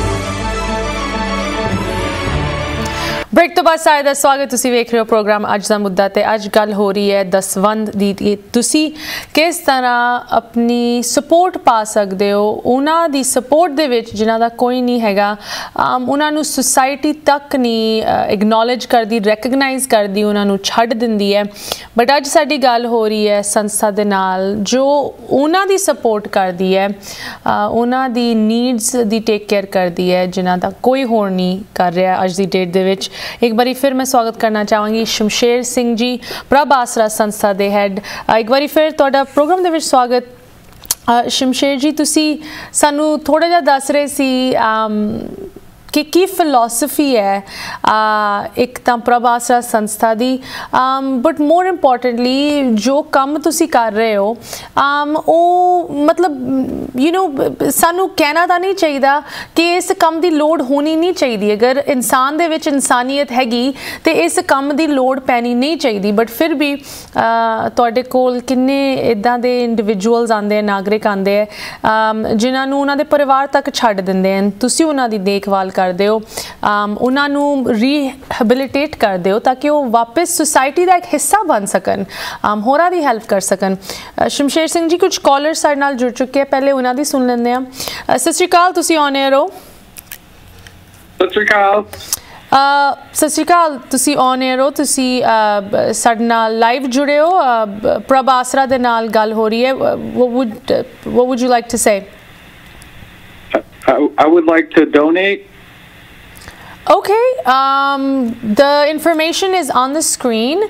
ਬ੍ਰੇਕ ਤੋਂ ਬਾਅਦ ਸਾਰੇ ਦਾ ਸਵਾਗਤ। ਤੁਸੀਂ ਵੇਖ ਰਹੇ ਹੋ ਪ੍ਰੋਗਰਾਮ ਅੱਜ ਦਾ ਮੁੱਦਾ ਤੇ ਅੱਜ ਗੱਲ ਹੋ ਰਹੀ ਹੈ ਦਸਵੰਧ ਦੀ। ਤੁਸੀਂ ਕਿਸ ਤਰ੍ਹਾਂ ਆਪਣੀ ਸਪੋਰਟ ਪਾ ਸਕਦੇ ਹੋ ਉਹਨਾਂ ਦੀ ਸਪੋਰਟ ਦੇ ਵਿੱਚ ਜਿਨ੍ਹਾਂ ਦਾ ਕੋਈ ਨਹੀਂ ਹੈਗਾ, ਉਹਨਾਂ ਨੂੰ ਸੁਸਾਇਟੀ ਤੱਕ ਨਹੀਂ ਇਗਨੋਲੇਜ ਕਰਦੀ, ਰੈਕਗਨਾਈਜ਼ ਕਰਦੀ, ਉਹਨਾਂ ਨੂੰ ਛੱਡ ਦਿੰਦੀ ਹੈ। ਬਟ ਅੱਜ ਸਾਡੀ ਗੱਲ ਹੋ ਰਹੀ ਹੈ ਸੰਸਥਾ ਦੇ ਨਾਲ ਜੋ ਉਹਨਾਂ ਦੀ ਸਪੋਰਟ ਕਰਦੀ ਹੈ, ਉਹਨਾਂ ਦੀ ਨੀਡਸ ਦੀ ਟੇਕ ਕੇਅਰ ਕਰਦੀ ਹੈ ਜਿਨ੍ਹਾਂ ਦਾ ਕੋਈ ਹੋਰ ਨਹੀਂ ਕਰ ਰਿਹਾ ਅੱਜ ਦੀ ਡੇਟ ਦੇ ਵਿੱਚ। एक बारी फिर मैं स्वागत करना चाहांगी शमशेर सिंह जी, प्रभ आसरा संस्था दे हैड। एक बारी फिर तुहाडा प्रोग्राम दे विच स्वागत। शमशेर जी, तुसी सानू थोड़ा जिहा दस रहे सी कि की फिलोसफी है एक तो प्रभ आसरा संस्था दी, बट मोर इंपॉर्टेंटली जो काम तुसी कर रहे हो वो मतलब यू नो सानू कहना तो नहीं चाहिए कि इस काम की लोड़ होनी नहीं चाहिए। अगर इंसान दे विच इंसानियत हैगी तो इस काम की लोड़ पैनी नहीं चाहिए, बट फिर भी तुहाडे कोल किन्ने इदां दे इंडिविजुअल्स आंदे, नागरिक आंदे जिन्हां नूं उन्हां दे परिवार तक छड्ड दिंदे हैं, तुसी उन्हां दी देखभाल करदे हो, उन्होंने रीहैबिलिटेट करदे हो ताकि वो वापस सोसाइटी का एक हिस्सा बन सकन, होरां दी हेल्प कर सकन। शमशेर सिंह जी, कुछ कॉलर साडे नाल जुड़ चुके हैं, पहले उन्हां दी सुन लैंदे आ। सत श्री अकाल, तुसीं ऑन एयर हो। सत श्री अकाल। ਸਤਿ ਸ਼੍ਰੀ ਅਕਾਲ, ਤੁਸੀਂ ਔਨ 에ਅਰ ਹੋ, ਤੁਸੀਂ ਸਾਡੇ ਨਾਲ ਲਾਈਵ ਜੁੜੇ ਹੋ। ਪ੍ਰਭ ਆਸਰਾ ਦੇ ਨਾਲ ਗੱਲ ਹੋ ਰਹੀ ਹੈ। what would you like to say? I would like to donate. Okay, the information is on the screen.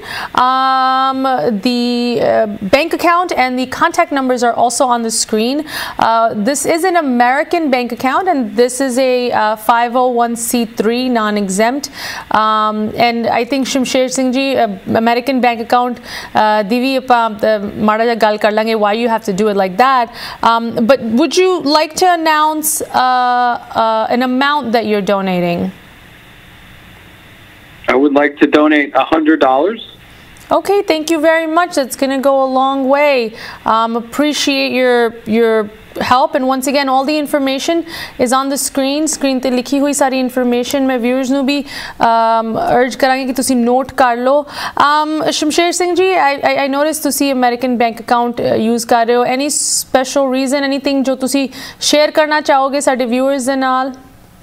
The bank account and the contact numbers are also on the screen. This is an American bank account, and this is a 501c3 non-exempt. And I think Shumsher Singh ji, American bank account, ਦੀ ਵੀ ਆਪਾਂ ਮਾੜਾ ਜਿਹਾ ਗੱਲ ਕਰ ਲਾਂਗੇ why you have to do it like that. But would you like to announce an amount that you're donating? I would like to donate $100. Okay, thank you very much. That's going to go a long way. Appreciate your help, and once again all the information is on the screen te likhi hui sari information मैं viewers ਨੂੰ भी urge ਕਰਾਂਗੇ ਕਿ ਤੁਸੀਂ note ਕਰ ਲਓ। Shumsher Singh ji, I noticed ਤੁਸੀਂ American bank account use ਕਰ ਰਹੇ ਹੋ। Any special reason, anything ਜੋ ਤੁਸੀਂ share ਕਰਨਾ ਚਾਹੋਗੇ ਸਾਡੇ viewers ਦੇ ਨਾਲ?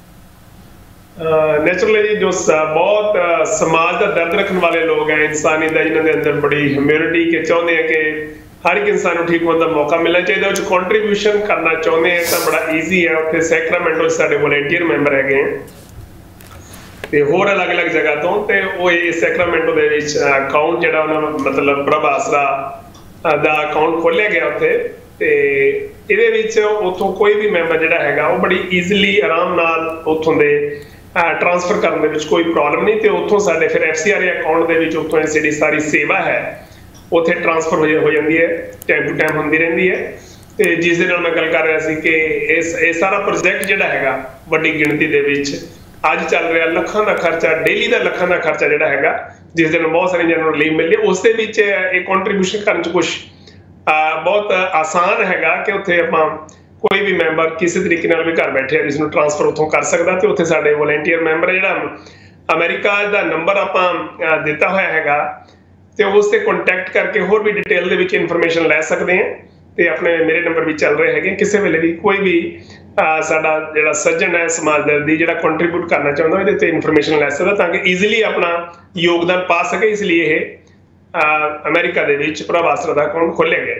नेचुरली जी, जो बहुत समाज का दर्द रखने वाले लोग हैं, इंसानी का जिन्होंने अंदर बड़ी ह्यूमैनिटी के चाहते हैं कि हर एक इंसान को ठीक होने का मौका मिलना चाहिए, उस कंट्रीब्यूशन करना चाहते हैं तो बड़ा ईजी है। उत्थे सैक्रामेंटो साडे वॉलंटियर मैंबर है ते होर अलग अलग जगह तो ते वो सैक्रामेंटो दे विच अकाउंट जिहड़ा उन्हां मतलब प्रभ आसरा दा अकाउंट खोलिया गया उत्थे ते इहदे विच उत्थों कोई भी मैंबर जिहड़ा हैगा वो बड़ी ईजिली आराम नाल उत्थों दे ट्रांसफर करने में कोई प्रॉब्लम नहीं। तो उत्थों साडे फिर FCRA अकाउंट दे विच उत्थों जिहड़ी सारी सेवा है उत्थे ट्रांसफर हो जाती है, टाइम टू टाइम होंदी रहिंदी है। तो जिस दे नाल मैं गल कर रहा सी कि इस सारा प्रोजेक्ट जिहड़ा हैगा वड्डी गिणती दे विच अज चल रहा लखां दा खर्चा, डेली दा लखां दा खर्चा जिहड़ा हैगा, जिस दिन बहुत सारी जनों रिलीफ मिल रही है, उस दे विच एक कंट्रीब्यूशन करन च कुछ बहुत आसान हैगा कि उत्थे आपां कोई भी मैंबर किसी तरीके नाल भी घर बैठे जिसनूं ट्रांसफर उत्थों कर सकदा। ते उत्थे साडे वॉलंटियर मैंबर जिहड़ा अमेरिका दा नंबर आपां दिता होया हैगा ते उस ते कॉन्टैक्ट करके होर भी डिटेल दे विच इन्फॉर्मेशन लै सकदे हैं। ते अपने मेरे नंबर भी चल रहे हैं, किसी वेले भी कोई भी साडा जिहड़ा सज्जन है समाज दर्दी जिहड़ा कंट्रीब्यूट करना चाहुंदा इहदे ते इन्फॉर्मेशन लै सकदा तां कि ईजिली अपना योगदान पा सके। इसलिए ये अमेरिका दे विच प्रभ आसरा दा अकाउंट खोलिया गया।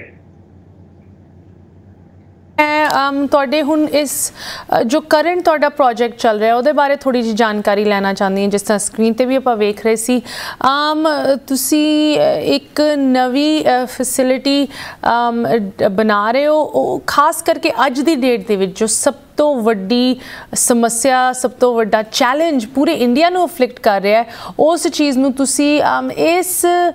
ਤੁਹਾਡੇ ਹੁਣ ਇਸ ਜੋ ਕਰੰਟ ਤੁਹਾਡਾ ਪ੍ਰੋਜੈਕਟ ਚੱਲ ਰਿਹਾ ਉਹਦੇ ਬਾਰੇ ਥੋੜੀ ਜਿਹੀ ਜਾਣਕਾਰੀ ਲੈਣਾ ਚਾਹੁੰਦੀ ਹਾਂ। ਜਿਸ ਤਰ੍ਹਾਂ ਸਕਰੀਨ ਤੇ ਵੀ ਆਪਾਂ ਵੇਖ ਰਹੇ ਸੀ, ਤੁਸੀਂ ਇੱਕ ਨਵੀਂ ਫੈਸਿਲਿਟੀ ਬਣਾ ਰਹੇ ਹੋ, ਉਹ ਖਾਸ ਕਰਕੇ ਅੱਜ ਦੀ ਡੇਟ ਦੇ ਵਿੱਚ ਜੋ ਸਭ ਤੋਂ ਵੱਡੀ ਸਮੱਸਿਆ, ਸਭ ਤੋਂ ਵੱਡਾ ਚੈਲੰਜ ਪੂਰੇ ਇੰਡੀਆ ਨੂੰ ਅਫਲਿਕਟ ਕਰ ਰਿਹਾ ਹੈ, ਉਸ ਚੀਜ਼ ਨੂੰ ਤੁਸੀਂ ਇਸ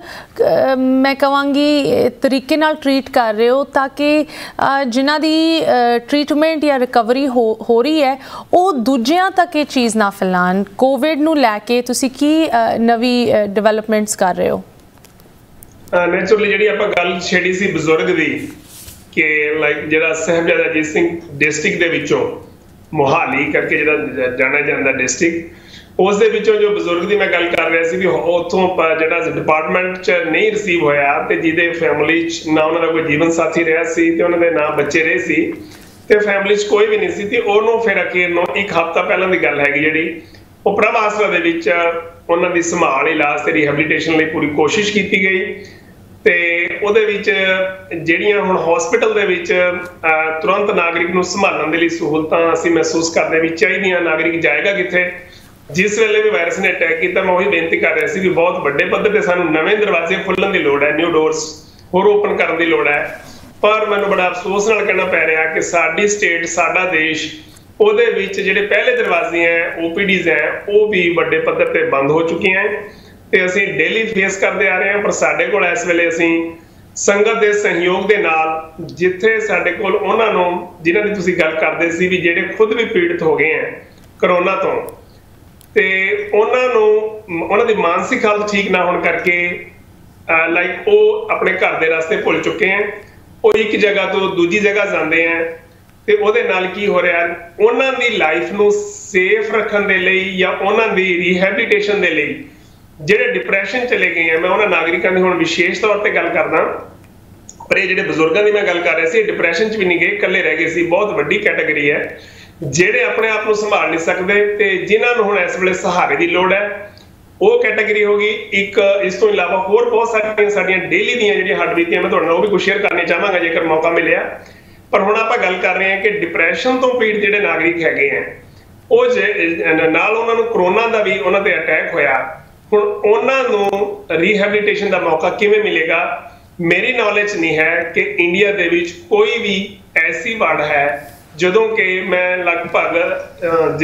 ਮੈਂ ਕਹਾਂਗੀ ਤਰੀਕੇ ਨਾਲ ਟਰੀਟ ਕਰ ਰਹੇ ਹੋ ਤਾਂ ਕਿ ਜਿਨ੍ਹਾਂ ਦੀ ਟ੍ਰੀਟਮੈਂਟ ਜਾਂ ਰਿਕਵਰੀ ਹੋ ਰਹੀ ਹੈ ਉਹ ਦੂਜਿਆਂ ਤੱਕ ਇਹ ਚੀਜ਼ ਨਾ ਫੈਲਾਣ। ਕੋਵਿਡ ਨੂੰ ਲੈ ਕੇ ਤੁਸੀਂ ਕੀ ਨਵੀਂ ਡਿਵੈਲਪਮੈਂਟਸ ਕਰ ਰਹੇ ਹੋ? ਨੈਚੁਰਲੀ ਜਿਹੜੀ ਆਪਾਂ ਗੱਲ ਛੇੜੀ ਸੀ ਬਜ਼ੁਰਗ ਦੀ कि लाइक जिहड़ा साहिबजादा अजीत सिंह डिस्ट्रिक्ट दे विचों मोहाली करके जिहड़ा जाना जांदा डिस्ट्रिक्ट उस दे विचों जो बजुर्ग दी मैं गल कर रहा सी भी उत्थों जिहड़ा डिपार्टमेंट च नहीं रिसीव होया ते जिहदे फैमिली च ना उन्हां दा कोई जीवन साथी रहा सी ते उन्हां दे ना बच्चे रहे सी ते फैमिली च कोई भी नहीं सी ते ਉਹਨੂੰ फिर अखीर ਨੂੰ एक हफ्ता पहलां दी गल हैगी जिहड़ी ਉਹ ਪ੍ਰਭ ਆਸਰਾ ਦੇ ਵਿੱਚ ਉਹਨਾਂ ਦੀ ਸੰਭਾਲ ਇਲਾਜ ਤੇ ਰਿਹੈਬਿਲਿਟੇਸ਼ਨ ਲਈ ਪੂਰੀ ਕੋਸ਼ਿਸ਼ ਕੀਤੀ ਗਈ। ਤੇ ਉਹਦੇ ਵਿੱਚ ਜਿਹੜੀਆਂ ਹੁਣ ਹਸਪੀਟਲ ਦੇ ਵਿੱਚ ਤੁਰੰਤ ਨਾਗਰਿਕ ਨੂੰ ਸੰਭਾਲਣ ਦੇ ਲਈ ਸਹੂਲਤਾਂ ਅਸੀਂ ਮਹਿਸੂਸ ਕਰਦੇ ਵੀ ਚਾਹੀਦੀਆਂ। ਨਾਗਰਿਕ ਜਾਏਗਾ ਕਿੱਥੇ? ਜਿਸ ਵੇਲੇ ਵੀ ਵਾਇਰਸ ਨੇ ਅਟੈਕ ਕੀਤਾ ਮੈਂ ਉਹੀ ਬੇਨਤੀ ਕਰ ਰਿਹਾ ਸੀ ਵੀ ਬਹੁਤ ਵੱਡੇ ਪੱਧਰ ਤੇ ਸਾਨੂੰ ਨਵੇਂ ਦਰਵਾਜ਼ੇ ਖੋਲ੍ਹਣ ਦੀ ਲੋੜ ਹੈ, ਨਿਊ ਡੋਰਸ ਹੋਰ ਓਪਨ ਕਰਨ ਦੀ ਲੋੜ ਹੈ। ਪਰ ਮੈਨੂੰ ਬੜਾ ਅਫਸੋਸ ਨਾਲ ਕਹਿਣਾ ਪੈ ਰਿਹਾ ਕਿ ਸਾਡੀ ਸਟੇਟ, ਸਾਡਾ ਦੇਸ਼, ਉਹਦੇ ਵਿੱਚ ਜਿਹੜੇ ਪਹਿਲੇ ਦਰਵਾਜ਼ੇ ਹੈ, OPDs ਹੈ, ਉਹ ਵੀ ਵੱਡੇ ਪੱਧਰ ਤੇ ਬੰਦ ਹੋ ਚੁੱਕੀਆਂ ਤੇ ਅਸੀਂ ਡੇਲੀ ਫੇਸ ਕਰਦੇ ਆ ਰਹੇ ਹਾਂ। ਪਰ ਸਾਡੇ ਕੋਲ ਇਸ ਵੇਲੇ ਅਸੀਂ ਸੰਗਤ ਦੇ ਸਹਿਯੋਗ ਦੇ ਨਾਲ ਜਿੱਥੇ ਸਾਡੇ ਕੋਲ ਉਹਨਾਂ ਨੂੰ ਜਿਨ੍ਹਾਂ ਦੀ ਤੁਸੀਂ ਗੱਲ ਕਰਦੇ ਸੀ ਵੀ ਜਿਹੜੇ ਖੁਦ ਵੀ ਪੀੜਤ ਹੋ ਗਏ ਆ ਕਰੋਨਾ ਤੋਂ ਤੇ ਉਹਨਾਂ ਨੂੰ ਉਹਨਾਂ ਦੀ ਮਾਨਸਿਕ ਹਾਲਤ ਠੀਕ ਨਾ ਹੋਣ ਕਰਕੇ ਲਾਈਕ ਉਹ ਆਪਣੇ ਘਰ ਦੇ ਰਸਤੇ ਭੁੱਲ ਚੁੱਕੇ ਆ। ਉਹ ਇੱਕ ਜਗ੍ਹਾ ਤੋਂ ਦੂਜੀ ਜਗ੍ਹਾ ਜਾਂਦੇ ਆ ਤੇ ਉਹਦੇ ਨਾਲ ਕੀ ਹੋ ਰਿਹਾ, ਉਹਨਾਂ ਦੀ ਲਾਈਫ ਨੂੰ ਸੇਫ ਰੱਖਣ ਦੇ ਲਈ ਜਾਂ ਉਹਨਾਂ ਦੀ ਰੀਹੈਬਿਲਿਟੇਸ਼ਨ ਦੇ ਲਈ ਜਿਹੜੇ ਡਿਪਰੈਸ਼ਨ ਚਲੇ ਗਏ ਆ, ਮੈਂ ਉਹਨਾਂ ਨਾਗਰਿਕਾਂ ਦੀ ਹੁਣ ਵਿਸ਼ੇਸ਼ ਤੌਰ ਤੇ ਗੱਲ ਕਰਦਾ। ਪਰ ਇਹ ਜਿਹੜੇ ਬਜ਼ੁਰਗਾਂ ਦੀ ਮੈਂ ਗੱਲ ਕਰ ਰਿਹਾ ਸੀ, ਡਿਪਰੈਸ਼ਨ 'ਚ ਵੀ ਨਹੀਂ ਗਏ, ਇਕੱਲੇ ਰਹਿ ਗਏ ਸੀ। ਬਹੁਤ ਵੱਡੀ ਕੈਟਾਗਰੀ ਹੈ ਜਿਹੜੇ ਆਪਣੇ ਆਪ ਨੂੰ ਸੰਭਾਲ ਨਹੀਂ ਸਕਦੇ ਤੇ ਜਿਨ੍ਹਾਂ ਨੂੰ ਹੁਣ ਇਸ ਵੇਲੇ ਸਹਾਰੇ ਦੀ ਲੋੜ ਹੈ, ਉਹ ਕੈਟਾਗਰੀ ਹੋ ਗਈ ਇੱਕ। ਇਸ ਤੋਂ ਇਲਾਵਾ ਹੋਰ ਬਹੁਤ ਸਾਰੀਆਂ ਸਾਡੀਆਂ ਡੇਲੀ ਦੀਆਂ ਜਿਹੜੀਆਂ ਹੱਡਬੀਤੀਆਂ ਮੈਂ ਤੁਹਾਡੇ ਨਾਲ ਉਹ ਵੀ ਕੁਝ ਸ਼ੇਅਰ ਕਰਨੀ ਚਾਹਾਂਗਾ ਜੇਕਰ ਮੌਕਾ ਮਿਲਿਆ। ਪਰ ਹੁਣ ਆਪਾਂ ਗੱਲ ਕਰ ਰਹੇ ਹਾਂ ਕਿ ਡਿਪਰੈਸ਼ਨ ਤੋਂ ਪੀੜਤ ਜਿਹੜੇ ਨਾਗਰਿਕ ਹੈਗੇ ਆ, ਉਹ ਨਾਲ ਉਹਨਾਂ ਨੂੰ ਕਰੋਨਾ ਦਾ ਵੀ ਉਹਨਾਂ ਤੇ ਅਟੈਕ ਹੋਇਆ, ਹੁਣ ਉਹਨਾਂ ਨੂੰ ਰੀਹੈਬਿਲਿਟੇਸ਼ਨ ਦਾ ਮੌਕਾ ਕਿਵੇਂ ਮਿਲੇਗਾ? ਮੇਰੀ ਨੌਲੇਜ ਨਹੀਂ ਹੈ ਕਿ ਇੰਡੀਆ ਦੇ ਵਿੱਚ ਕੋਈ ਵੀ ਐਸੀ ਵਾਰਡ ਹੈ, ਜਦੋਂ ਕਿ ਮੈਂ ਲਗਭਗ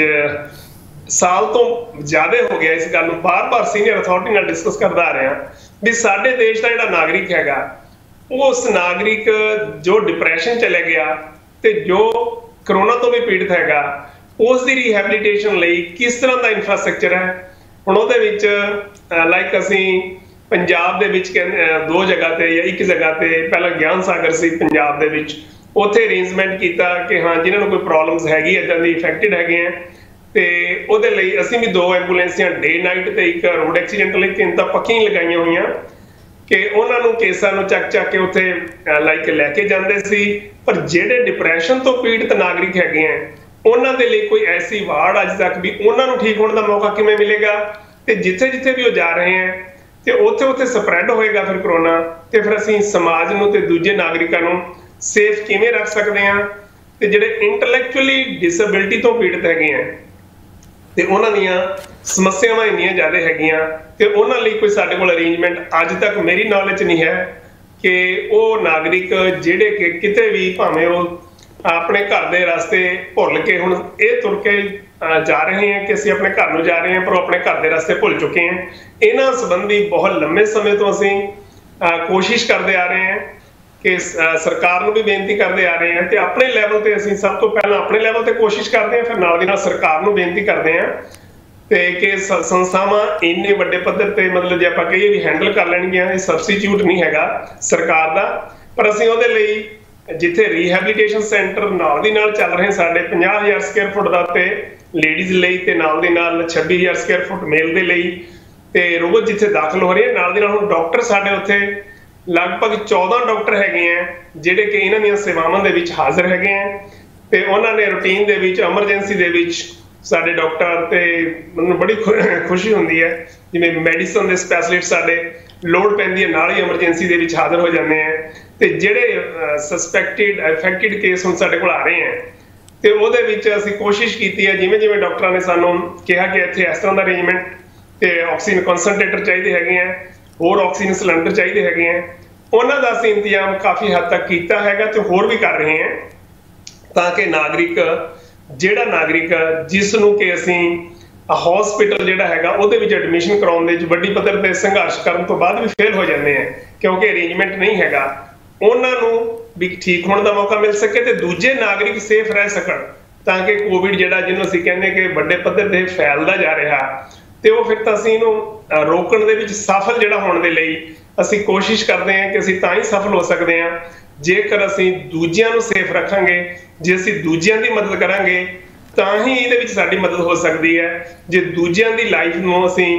ਸਾਲ ਤੋਂ ਜ਼ਿਆਦਾ ਹੋ ਗਿਆ ਇਸ ਗੱਲ ਨੂੰ ਬਾਰ-ਬਾਰ ਸੀਨੀਅਰ ਅਥਾਰਟੀ ਨਾਲ ਡਿਸਕਸ ਕਰਦਾ ਆ ਰਿਹਾ ਵੀ ਸਾਡੇ ਦੇਸ਼ ਦਾ ਜਿਹੜਾ ਨਾਗਰਿਕ ਹੈਗਾ, ਉਸ ਨਾਗਰਿਕ ਜੋ ਡਿਪਰੈਸ਼ਨ ਚਲੇ ਗਿਆ ਤੇ ਜੋ ਕਰੋਨਾ ਤੋਂ ਵੀ ਪੀੜਤ ਹੈਗਾ, ਉਸ ਦੀ ਰੀਹੈਬਿਲਿਟੇਸ਼ਨ ਲਈ ਕਿਸ ਤਰ੍ਹਾਂ ਦਾ ਇਨਫਰਾਸਟ੍ਰਕਚਰ ਹੈ। ਹੁਣ ਉਹਦੇ ਵਿੱਚ ਲਾਈਕ ਅਸੀਂ ਪੰਜਾਬ ਦੇ ਵਿੱਚ ਦੋ ਜਗ੍ਹਾ ਤੇ ਜਾਂ ਇੱਕ ਜਗ੍ਹਾ ਤੇ ਪਹਿਲਾਂ ਗਿਆਨ ਸਾਗਰ ਸੀ ਪੰਜਾਬ ਦੇ ਵਿੱਚ, ਉੱਥੇ ਅਰੇਂਜਮੈਂਟ ਕੀਤਾ ਕਿ ਹਾਂ ਜਿਨ੍ਹਾਂ ਨੂੰ ਕੋਈ ਪ੍ਰੋਬਲਮਸ ਹੈਗੀ ਇੱਦਾਂ ਦੀ ਇਫੈਕਟਡ ਹੈਗੇ ਆ ਤੇ ਉਹਦੇ ਲਈ ਅਸੀਂ ਵੀ 2 ਐਂਬੂਲੈਂਸਾਂ ਡੇ ਨਾਈਟ ਤੇ ਇੱਕ ਰੋਡ ਐਕਸੀਡੈਂਟ ਲਈ 3 ਤਾਂ ਪੱਕੀਆਂ ਲਗਾਈਆਂ ਹੋਈਆਂ ਕਿ ਉਹਨਾਂ ਨੂੰ ਕੇਸਾਂ ਨੂੰ ਚੱਕ ਕੇ ਉੱਥੇ ਲਾਈਕ ਲੈ ਕੇ ਜਾਂਦੇ ਸੀ। ਪਰ ਜਿਹੜੇ ਡਿਪਰੈਸ਼ਨ ਤੋਂ ਪੀੜਤ ਨਾਗਰਿਕ ਹੈਗੇ ਆ, ਉਹਨਾਂ ਦੇ ਲਈ ਕੋਈ ਐਸੀ ਵਾਰਡ ਅੱਜ ਤੱਕ ਵੀ ਉਹਨਾਂ ਨੂੰ ਠੀਕ ਹੋਣ ਦਾ ਮੌਕਾ ਕਿਵੇਂ ਮਿਲੇਗਾ? ਤੇ ਜਿੱਥੇ ਵੀ ਉਹ ਜਾ ਰਹੇ ਆ ਤੇ ਉੱਥੇ ਸਪਰੈਡ ਹੋਏਗਾ ਫਿਰ ਕਰੋਨਾ, ਤੇ ਫਿਰ ਅਸੀਂ ਸਮਾਜ ਨੂੰ ਤੇ ਦੂਜੇ ਨਾਗਰਿਕਾਂ ਨੂੰ ਸੇਫ ਕਿਵੇਂ ਰੱਖ ਸਕਦੇ ਆ? ਤੇ ਜਿਹੜੇ ਇੰਟੈਲੈਕਚੁਅਲੀ ਡਿਸੇਬਿਲਿਟੀ ਤੋਂ ਪੀੜਤ ਹੈਗੇ ਆ ਤੇ ਉਹਨਾਂ ਦੀਆਂ ਸਮੱਸਿਆਵਾਂ ਇੰਨੀਆਂ ਜ਼ਿਆਦਾ ਹੈਗੀਆਂ ਤੇ ਉਹਨਾਂ ਲਈ ਕੋਈ ਸਾਡੇ ਕੋਲ ਅਰੇਂਜਮੈਂਟ ਅੱਜ ਤੱਕ ਮੇਰੀ ਨੌਲੇਜ ਨਹੀਂ ਹੈ ਕਿ ਉਹ ਨਾਗਰਿਕ ਜਿਹੜੇ ਕਿ ਕਿਤੇ ਵੀ ਭਾਵੇਂ ਉਹ ਆਪਣੇ ਘਰ ਦੇ ਰਸਤੇ ਭੁੱਲ ਕੇ ਹੁਣ ਇਹ ਤੁਰ ਕੇ ਜਾ ਰਹੇ ਹਾਂ ਕਿ ਅਸੀਂ ਆਪਣੇ ਘਰ ਨੂੰ ਜਾ ਰਹੇ ਹਾਂ, ਪਰ ਉਹ ਆਪਣੇ ਘਰ ਦੇ ਰਸਤੇ ਭੁੱਲ ਚੁੱਕੇ ਹਾਂ। ਇਹਨਾਂ ਸੰਬੰਧੀ ਬਹੁਤ ਲੰਮੇ ਸਮੇਂ ਤੋਂ ਅਸੀਂ ਕੋਸ਼ਿਸ਼ ਕਰਦੇ ਆ ਰਹੇ ਹਾਂ ਕਿ ਸਰਕਾਰ ਨੂੰ ਵੀ ਬੇਨਤੀ ਕਰਦੇ ਆ ਰਹੇ ਹਾਂ ਤੇ ਆਪਣੇ ਲੈਵਲ ਤੇ ਅਸੀਂ ਸਭ ਤੋਂ ਪਹਿਲਾਂ ਆਪਣੇ ਲੈਵਲ ਤੇ ਕੋਸ਼ਿਸ਼ ਕਰਦੇ ਹਾਂ, ਫਿਰ ਨਾਲ ਦੀ ਨਾਲ ਸਰਕਾਰ ਨੂੰ ਬੇਨਤੀ ਕਰਦੇ ਹਾਂ ਤੇ ਕਿ ਸੰਸਥਾਵਾਂ ਇੰਨੇ ਵੱਡੇ ਪੱਧਰ ਤੇ ਮਤਲਬ ਜੇ ਆਪਾਂ ਕਹੀਏ ਵੀ ਹੈਂਡਲ ਕਰ ਲੈਣਗੀਆਂ, ਇਹ ਸਬਸਟੀਟਿਊਟ ਨਹੀਂ ਹੈਗਾ ਸਰਕਾਰ ਦਾ। ਪਰ ਅਸੀਂ ਉਹਦੇ ਲਈ ਜਿੱਥੇ ਰੀਹੈਬਿਲਿਟੇਸ਼ਨ ਸੈਂਟਰ ਨਾਲ ਦੀ ਨਾਲ ਚੱਲ ਰਹੇ ਸਾਡੇ 50,000 ਸਕੁਅਰ ਫੁੱਟ ਦਾ ਤੇ ਲੇਡੀਜ਼ ਲਈ ਤੇ ਨਾਲ ਦੀ ਨਾਲ 26,000 ਸਕੁਅਰ ਫੁੱਟ ਮੇਲ ਦੇ ਲਈ ਤੇ ਰੋਜ਼ ਜਿੱਥੇ ਦਾਖਲ ਹੋ ਰਹੇ ਨਾਲ ਦੀ ਨਾਲ ਹੁਣ ਡਾਕਟਰ ਸਾਡੇ ਉੱਥੇ ਲਗਭਗ 14 ਡਾਕਟਰ ਹੈਗੇ ਆ ਜਿਹੜੇ ਕਿ ਇਹਨਾਂ ਦੀਆਂ ਸੇਵਾਵਾਂ ਦੇ ਵਿੱਚ ਹਾਜ਼ਰ ਹੈਗੇ ਆ ਤੇ ਉਹਨਾਂ ਨੇ ਰੂਟੀਨ ਦੇ ਵਿੱਚ ਐਮਰਜੈਂਸੀ ਦੇ ਵਿੱਚ ਸਾਡੇ ਡਾਕਟਰ ਤੇ ਮੈਨੂੰ ਬੜੀ ਖੁਸ਼ੀ ਹੁੰਦੀ ਹੈ ਜਿਵੇਂ ਮੈਡੀਸਨ ਦੇ ਸਪੈਸ਼ਲਿਸਟ ਸਾਡੇ ਲੋੜ ਪੈਂਦੀ ਹੈ ਨਾਲ ਹੀ ਐਮਰਜੈਂਸੀ ਦੇ ਵਿੱਚ ਹਾਜ਼ਰ ਹੋ ਜਾਂਦੇ ਆ ਤੇ ਜਿਹੜੇ ਸਸਪੈਕਟਡ ਇਫੈਕਟਡ ਕੇਸ ਹੁਣ ਸਾਡੇ ਕੋਲ ਆ ਰਹੇ ਆ ਤੇ ਉਹਦੇ ਵਿੱਚ ਅਸੀਂ ਕੋਸ਼ਿਸ਼ ਕੀਤੀ ਹੈ ਜਿਵੇਂ ਡਾਕਟਰਾਂ ਨੇ ਸਾਨੂੰ ਕਿਹਾ ਕਿ ਇੱਥੇ ਇਸ ਤਰ੍ਹਾਂ ਦਾ ਅਰੇਂਜਮੈਂਟ ਤੇ ਆਕਸੀਜਨ ਕਨਸੈਂਟਰੇਟਰ ਚਾਹੀਦੇ ਹੈਗੇ ਆ, ਹੋਰ ਆਕਸੀਜਨ ਸਿਲੰਡਰ ਚਾਹੀਦੇ ਹੈਗੇ ਆ, ਉਹਨਾਂ ਦਾ ਅਸੀਂ ਇੰਤਜ਼ਾਮ ਕਾਫੀ ਹੱਦ ਤੱਕ ਕੀਤਾ ਹੈਗਾ ਤੇ ਹੋਰ ਵੀ ਕਰ ਰਹੇ ਹਾਂ ਤਾਂ ਕਿ ਜਿਹੜਾ ਨਾਗਰਿਕ ਜਿਸ ਨੂੰ ਕਿ ਅਸੀਂ ਹਸਪੀਟਲ ਜਿਹੜਾ ਹੈਗਾ ਉਹਦੇ ਵਿੱਚ ਐਡਮਿਸ਼ਨ ਕਰਾਉਣ ਦੇ ਵਿੱਚ ਵੱਡੀ ਪੱਧਰ ਤੇ ਸੰਘਰਸ਼ ਕਰਨ ਤੋਂ ਬਾਅਦ ਵੀ ਫੇਲ ਹੋ ਜਾਂਦੇ ਆ ਕਿਉਂਕਿ ਅਰੇਂਜਮੈਂਟ ਨਹੀਂ ਹੈਗਾ, ਉਹਨਾਂ ਨੂੰ ਵੀ ਠੀਕ ਹੋਣ ਦਾ ਮੌਕਾ ਮਿਲ ਸਕੇ ਤੇ ਦੂਜੇ ਨਾਗਰਿਕ ਸੇਫ ਰਹਿ ਸਕਣ ਤਾਂ ਕਿ ਕੋਵਿਡ ਜਿਹੜਾ ਜਿਹਨੂੰ ਅਸੀਂ ਕਹਿੰਦੇ ਕਿ ਵੱਡੇ ਪੱਧਰ ਤੇ ਫੈਲਦਾ ਜਾ ਰਿਹਾ ਤੇ ਉਹ ਫਿਰ ਤਾਂ ਅਸੀਂ ਇਹਨੂੰ ਰੋਕਣ ਦੇ ਵਿੱਚ ਸਫਲ ਜਿਹੜਾ ਹੋਣ ਦੇ ਲਈ ਅਸੀਂ ਕੋਸ਼ਿਸ਼ ਕਰਦੇ ਹਾਂ ਕਿ ਅਸੀਂ ਤਾਂ ਹੀ ਸਫਲ ਹੋ ਸਕਦੇ ਹਾਂ ਜੇਕਰ ਅਸੀਂ ਦੂਜਿਆਂ ਨੂੰ ਸੇਫ ਰੱਖਾਂਗੇ। ਜੇ ਅਸੀਂ ਦੂਜਿਆਂ ਦੀ ਮਦਦ ਕਰਾਂਗੇ ਤਾਂ ਹੀ ਇਹਦੇ ਵਿੱਚ ਸਾਡੀ ਮਦਦ ਹੋ ਸਕਦੀ ਹੈ। ਜੇ ਦੂਜਿਆਂ ਦੀ ਲਾਈਫ ਨੂੰ ਅਸੀਂ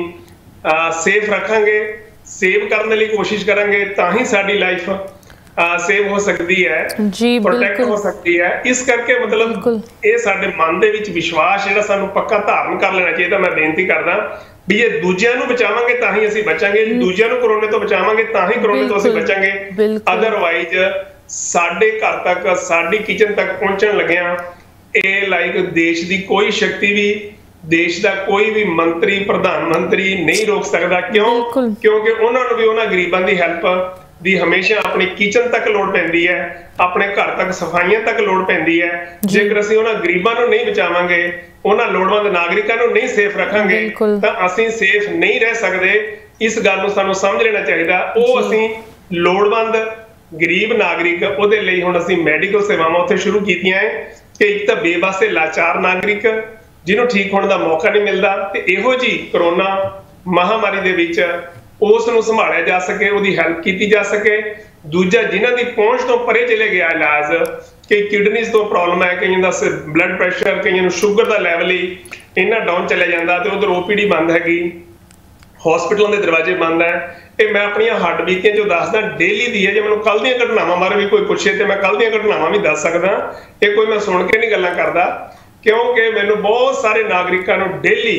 ਸੇਫ ਰੱਖਾਂਗੇ, ਸੇਵ ਕਰਨ ਲਈ ਕੋਸ਼ਿਸ਼ ਕਰਾਂਗੇ ਤਾਂ ਹੀ ਸਾਡੀ ਲਾਈਫ ਸੇਵ ਹੋ ਸਕਦੀ ਹੈ, ਪ੍ਰੋਟੈਕਟ ਹੋ ਸਕਦੀ ਹੈ। ਇਸ ਕਰਕੇ ਮਤਲਬ ਇਹ ਸਾਡੇ ਮਨ ਦੇ ਵਿੱਚ ਵਿਸ਼ਵਾਸ ਜਿਹੜਾ ਸਾਨੂੰ ਪੱਕਾ ਧਾਰਨ ਕਰ ਲੈਣਾ ਚਾਹੀਦਾ। ਮੈਂ ਬੇਨਤੀ ਕਰਦਾ ਵੀ ਜੇ ਦੂਜਿਆਂ ਨੂੰ ਬਚਾਵਾਂਗੇ ਤਾਂ ਹੀ ਅਸੀਂ ਬਚਾਂਗੇ, ਦੂਜਿਆਂ ਨੂੰ ਕਰੋਨੇ ਤੋਂ ਬਚਾਵਾਂਗੇ ਤਾਂ ਹੀ ਕਰੋਨੇ ਤੋਂ ਅਸੀਂ ਬਚਾਂਗੇ। ਅਦਰਵਾਈਜ਼ ਸਾਡੇ ਘਰ ਤੱਕ ਸਾਡੀ ਕਿਚਨ ਤੱਕ ਪਹੁੰਚਣ ਲੱਗਿਆ ਇਹ ਲਾਈਕ ਦੇਸ਼ ਦੀ ਕੋਈ ਸ਼ਕਤੀ ਵੀ, ਦੇਸ਼ ਦਾ ਕੋਈ ਵੀ ਮੰਤਰੀ, ਪ੍ਰਧਾਨ ਮੰਤਰੀ ਨਹੀਂ ਰੋਕ ਸਕਦਾ। ਕਿਉਂਕਿ ਉਹਨਾਂ ਨੂੰ ਵੀ ਉਹਨਾਂ ਗਰੀਬਾਂ ਦੀ ਹੈਲਪ ਦੀ ਹਮੇਸ਼ਾ ਆਪਣੀ ਕਿਚਨ ਤੱਕ ਲੋੜ ਪੈਂਦੀ ਹੈ, ਆਪਣੇ ਘਰ ਤੱਕ ਸਫਾਈਆਂ ਤੱਕ ਲੋੜ ਪੈਂਦੀ ਹੈ। ਜੇਕਰ ਅਸੀਂ ਉਹਨਾਂ ਗਰੀਬਾਂ ਨੂੰ ਨਹੀਂ ਬਚਾਵਾਂਗੇ, ਉਹਨਾਂ ਲੋੜਵੰਦ ਨਾਗਰਿਕਾਂ ਨੂੰ ਨਹੀਂ ਸੇਫ ਰੱਖਾਂਗੇ ਤਾਂ ਅਸੀਂ ਸੇਫ ਨਹੀਂ ਰਹਿ ਸਕਦੇ। ਇਸ ਗੱਲ ਨੂੰ ਸਾਨੂੰ ਸਮਝ ਲੈਣਾ ਚਾਹੀਦਾ। ਉਹ ਅਸੀਂ ਲੋੜਵੰਦ ਗਰੀਬ ਨਾਗਰਿਕ ਉਹਦੇ ਲਈ ਹੁਣ ਅਸੀਂ ਮੈਡੀਕਲ ਸੇਵਾਵਾਂ ਉੱਥੇ ਸ਼ੁਰੂ ਕੀਤੀਆਂ ਹੈ ਕਿ ਇੱਕ ਤਾਂ ਬੇਬਸ ਤੇ ਲਾਚਾਰ ਨਾਗਰਿਕ ਜਿਹਨੂੰ ਠੀਕ ਹੋਣ ਦਾ ਮੌਕਾ ਨਹੀਂ ਮਿਲਦਾ ਤੇ ਇਹੋ ਜੀ ਕਰੋਨਾ ਮਹਾਮਾਰੀ ਦੇ ਵਿੱਚ ਉਸ ਨੂੰ ਸੰਭਾਲਿਆ ਜਾ ਸਕੇ, ਉਹਦੀ ਹੈਲਪ ਕੀਤੀ ਜਾ ਸਕੇ। ਦੂਜਾ ਜਿਨ੍ਹਾਂ ਦੀ ਪਹੁੰਚ ਤੋਂ ਪਰੇ ਚਲੇ ਗਿਆ ਇਲਾਜ, ਕਈ ਕਿਡਨੀਜ਼ ਤੋਂ ਪ੍ਰੋਬਲਮ ਹੈ, ਕਈਆਂ ਦਾ ਬਲੱਡ ਪ੍ਰੈਸ਼ਰ, ਕਈਆਂ ਨੂੰ ਸ਼ੂਗਰ ਦਾ ਲੈਵਲ ਹੀ ਇੰਨਾ ਡਾਊਨ ਚਲਿਆ ਜਾਂਦਾ ਤੇ ਉਧਰ ਓਪੀਡੀ ਬੰਦ ਹੈਗੀ, ਹਸਪੀਟਲਾਂ ਦੇ ਦਰਵਾਜ਼ੇ ਬੰਦ ਹੈ। ਇਹ ਮੈਂ ਆਪਣੀਆਂ ਹੱਡ ਬੀਤੀਆਂ ਜੋ ਦੱਸਦਾ ਡੇਲੀ ਦੀ ਹੈ। ਜੇ ਮੈਨੂੰ ਕੱਲ ਦੀਆਂ ਘਟਨਾਵਾਂ ਬਾਰੇ ਵੀ ਕੋਈ ਪੁੱਛੇ ਤੇ ਮੈਂ ਕੱਲ ਦੀਆਂ ਘਟਨਾਵਾਂ ਵੀ ਦੱਸ ਸਕਦਾ। ਇਹ ਕੋਈ ਮੈਂ ਸੁਣ ਕੇ ਨਹੀਂ ਗੱਲਾਂ ਕਰਦਾ। ਕਿਉਂਕਿ ਮੈਨੂੰ ਬਹੁਤ ਸਾਰੇ ਨਾਗਰਿਕਾਂ ਨੂੰ ਡੇਲੀ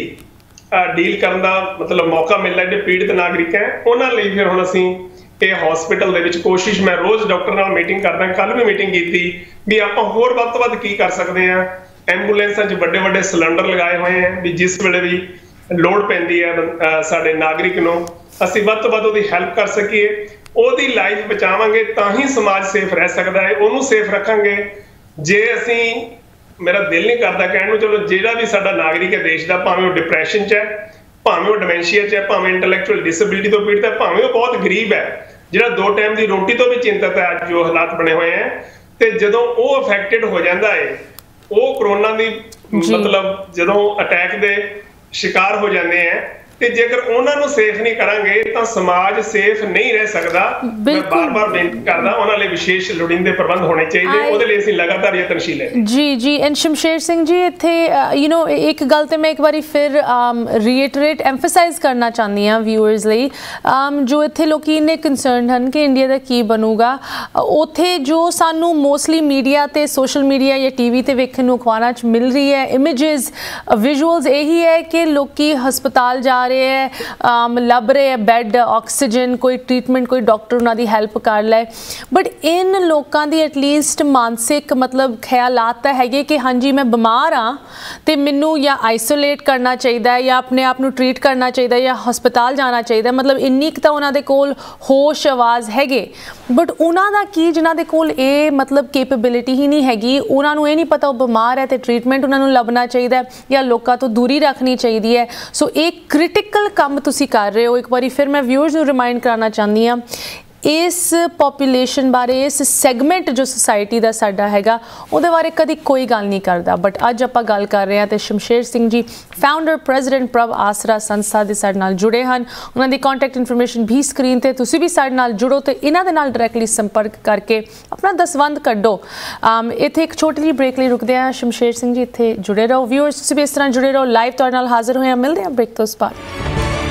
ਡੀਲ ਕਰਨ ਦਾ ਮਤਲਬ ਮੌਕਾ ਮਿਲਦਾ, ਜਿਹੜੇ ਪੀੜਤ ਨਾਗਰਿਕ ਹੈ ਉਹਨਾਂ ਲਈ। ਫਿਰ ਹੁਣ ਅਸੀਂ ਇਹ ਹਸਪੀਟਲ ਦੇ ਵਿੱਚ ਕੋਸ਼ਿਸ਼, ਮੈਂ ਰੋਜ਼ ਡਾਕਟਰ ਨਾਲ ਮੀਟਿੰਗ ਕਰਦਾ, ਕੱਲ ਵੀ ਮੀਟਿੰਗ ਕੀਤੀ ਵੀ ਆਪਾਂ ਹੋਰ ਵੱਧ ਤੋਂ ਵੱਧ ਕੀ ਕਰ ਸਕਦੇ ਹਾਂ। ਐਂਬੂਲੈਂਸਾਂ 'ਚ ਵੱਡੇ ਵੱਡੇ ਸਿਲੰਡਰ ਲਗਾਏ ਹੋਏ ਆ ਵੀ ਜਿਸ ਵੇਲੇ ਵੀ ਲੋੜ ਪੈਂਦੀ ਹੈ ਸਾਡੇ ਨਾਗਰਿਕ ਨੂੰ ਅਸੀਂ ਵੱਧ ਤੋਂ ਵੱਧ ਉਹਦੀ ਹੈਲਪ ਕਰ ਸਕੀਏ। ਉਹਦੀ ਲਾਈਫ ਬਚਾਵਾਂਗੇ ਤਾਂ ਹੀ ਸਮਾਜ ਸੇਫ ਰਹਿ ਸਕਦਾ ਹੈ। ਉਹਨੂੰ ਸੇਫ ਰੱਖਾਂਗੇ ਜੇ ਅਸੀਂ, ਮੇਰਾ ਦਿਲ ਨਹੀਂ ਕਰਦਾ ਕਹਿਣ ਨੂੰ, ਚਲੋ ਜਿਹੜਾ ਵੀ ਸਾਡਾ ਨਾਗਰਿਕ ਹੈ ਦੇਸ਼ ਦਾ, ਭਾਵੇਂ ਉਹ ਡਿਪਰੈਸ਼ਨ 'ਚ ਹੈ, ਭਾਵੇਂ ਉਹ ਡਿਮੈਂਸ਼ੀਆ 'ਚ ਹੈ, ਭਾਵੇਂ ਇੰਟੈਲੈਕਚੁਅਲ ਡਿਸੇਬਿਲਿਟੀ ਤੋਂ ਪੀੜਤ ਹੈ, ਭਾਵੇਂ ਉਹ ਬਹੁਤ ਗਰੀਬ ਹੈ, ਜਿਹੜਾ 2 ਟਾਈਮ ਦੀ ਰੋਟੀ ਤੋਂ ਵੀ ਚਿੰਤਤ ਹੈ ਅੱਜ ਜੋ ਹਾਲਾਤ ਬਣੇ ਹੋਏ ਹੈ, ਤੇ ਜਦੋਂ ਉਹ ਅਫੈਕਟਡ ਹੋ ਜਾਂਦਾ ਹੈ, ਉਹ ਕਰੋਨਾ ਦੀ ਮਤਲਬ ਜਦੋਂ ਅਟੈਕ ਦੇ ਸ਼ਿਕਾਰ ਹੋ ਜਾਂਦੇ ਹੈ, ਤੇ ਜੇਕਰ ਉਹਨਾਂ ਨੂੰ ਸੇਫ ਨਹੀਂ ਕਰਾਂਗੇ ਤਾਂ ਸਮਾਜ ਸੇਫ ਨਹੀਂ ਰਹਿ ਸਕਦਾ। ਮੈਂ ਬਾਰ-ਬਾਰ ਬੇਨਤੀ ਕਰਦਾ ਉਹਨਾਂ ਲਈ ਵਿਸ਼ੇਸ਼ ਲੋੜੀਂਦੇ ਪ੍ਰਬੰਧ ਹੋਣੇ ਚਾਹੀਦੇ, ਉਹਦੇ ਲਈ ਅਸੀਂ ਲਗਾਤਾਰ ਯਤਨਸ਼ੀਲ ਹੈ। ਜੀ ਐਂਡ ਸ਼ਮਸ਼ੇਰ ਸਿੰਘ ਜੀ, ਇੱਥੇ ਇੱਕ ਗੱਲ ਤੇ ਮੈਂ ਇੱਕ ਵਾਰੀ ਫਿਰ ਰੀਇਟਰੇਟ ਐਮਫਸਾਈਜ਼ ਕਰਨਾ ਚਾਹੁੰਦੀ ਹਾਂ ਵਿਊਅਰਸ ਲਈ, ਜੋ ਇੱਥੇ ਲੋਕੀ ਇੰਨੇ ਕੰਸਰਨ ਹਨ ਕਿ ਇੰਡੀਆ ਦਾ ਕੀ ਬਣੂਗਾ। ਉੱਥੇ ਜੋ ਸਾਨੂੰ ਮੋਸਟਲੀ ਮੀਡੀਆ ਤੇ ਸੋਸ਼ਲ ਮੀਡੀਆ ਜਾਂ ਟੀਵੀ ਤੇ ਵੇਖਣ ਨੂੰ, ਅਖਬਾਰਾਂ 'ਚ ਮਿਲ ਰਹੀ ਹੈ ਇਮੇਜਸ, ਵਿਜ਼ੂਅਲਸ, ਇਹੀ ਹੈ ਕਿ ਲੋਕੀ ਹਸਪਤਾਲ ਜਾ ਰਹੇ ਹੈ, ਲੱਭ ਰਹੇ ਹੈ ਬੈੱਡ, ਆਕਸੀਜਨ, ਕੋਈ ਟ੍ਰੀਟਮੈਂਟ, ਕੋਈ ਡਾਕਟਰ ਉਹਨਾਂ ਦੀ ਹੈਲਪ ਕਰ ਲੈ। ਬਟ ਇਨ ਲੋਕਾਂ ਦੀ ਐਟਲੀਸਟ ਮਾਨਸਿਕ ਮਤਲਬ ਖਿਆਲਾਤ ਤਾਂ ਹੈਗੇ ਕਿ ਹਾਂਜੀ ਮੈਂ ਬਿਮਾਰ ਹਾਂ ਤੇ ਮੈਨੂੰ ਜਾਂ ਆਈਸੋਲੇਟ ਕਰਨਾ ਚਾਹੀਦਾ ਹੈ ਜਾਂ ਆਪਣੇ ਆਪ ਨੂੰ ਟ੍ਰੀਟ ਕਰਨਾ ਚਾਹੀਦਾ ਜਾਂ ਹਸਪਤਾਲ ਜਾਣਾ ਚਾਹੀਦਾ। ਮਤਲਬ ਇੰਨੀ ਕੁ ਤਾਂ ਉਹਨਾਂ ਦੇ ਕੋਲ ਹੋਸ਼ ਆਵਾਜ਼ ਹੈਗੇ। ਬਟ ਉਹਨਾਂ ਦਾ ਕੀ ਜਿਨ੍ਹਾਂ ਦੇ ਕੋਲ ਇਹ ਮਤਲਬ ਕੈਪੇਬਿਲਿਟੀ ਹੀ ਨਹੀਂ ਹੈਗੀ, ਉਹਨਾਂ ਨੂੰ ਇਹ ਨਹੀਂ ਪਤਾ ਉਹ ਬਿਮਾਰ ਹੈ ਤੇ ਟ੍ਰੀਟਮੈਂਟ ਉਹਨਾਂ ਨੂੰ ਲੱਭਣਾ ਚਾਹੀਦਾ ਜਾਂ ਲੋਕਾਂ ਤੋਂ ਦੂਰੀ ਰੱਖਣੀ ਚਾਹੀਦੀ ਹੈ। ਸੋ ਇਹ ਕ੍ਰਿਟੀਕਲ ਕੰਮ ਤੁਸੀਂ ਕਰ ਰਹੇ ਹੋ। ਇੱਕ ਵਾਰੀ ਫਿਰ ਮੈਂ ਵਿਊਅਰਸ ਨੂੰ ਰਿਮਾਈਂਡ ਕਰਨਾ ਚਾਹੁੰਦੀ ਹਾਂ, ਇਸ ਪੋਪੂਲੇਸ਼ਨ ਬਾਰੇ, ਇਸ ਸੈਗਮੈਂਟ ਜੋ ਸੋਸਾਇਟੀ ਦਾ ਸਾਡਾ ਹੈਗਾ ਉਹਦੇ ਬਾਰੇ ਕਦੀ ਕੋਈ ਗੱਲ ਨਹੀਂ ਕਰਦਾ। ਬਟ ਅੱਜ ਆਪਾਂ ਗੱਲ ਕਰ ਰਹੇ ਹਾਂ ਤੇ ਸ਼ਮਸ਼ੇਰ ਸਿੰਘ ਜੀ ਫਾਊਂਡਰ ਪ੍ਰੈਜ਼ੀਡੈਂਟ ਪ੍ਰਭ ਆਸਰਾ ਸੰਸਥਾ ਦੇ ਸਾਡੇ ਨਾਲ ਜੁੜੇ ਹਨ। ਉਹਨਾਂ ਦੀ ਕੰਟੈਕਟ ਇਨਫੋਰਮੇਸ਼ਨ ਵੀ ਸਕਰੀਨ ਤੇ, ਤੁਸੀਂ ਵੀ ਸਾਡੇ ਨਾਲ ਜੁੜੋ ਤੇ ਇਹਨਾਂ ਦੇ ਨਾਲ ਡਾਇਰੈਕਟਲੀ ਸੰਪਰਕ ਕਰਕੇ ਆਪਣਾ ਦਸਵੰਧ ਕੱਢੋ। ਇੱਥੇ ਇੱਕ ਛੋਟੀ ਜਿਹੀ ਬ੍ਰੇਕ ਲਈ ਰੁਕਦੇ ਹਾਂ। ਸ਼ਮਸ਼ੇਰ ਸਿੰਘ ਜੀ ਇੱਥੇ ਜੁੜੇ ਰਹੋ, ਵਿਊਅਰਸ ਤੁਸੀਂ ਵੀ ਇਸ ਤਰ੍ਹਾਂ ਜੁੜੇ ਰਹੋ। ਲਾਈਵ ਤੁਹਾਡੇ ਨਾਲ ਹਾਜ਼ਰ ਹੋਏ ਹਾਂ, ਮਿਲਦੇ ਹਾਂ ਬ੍ਰੇਕ ਤੋਂ ਬਾਅਦ।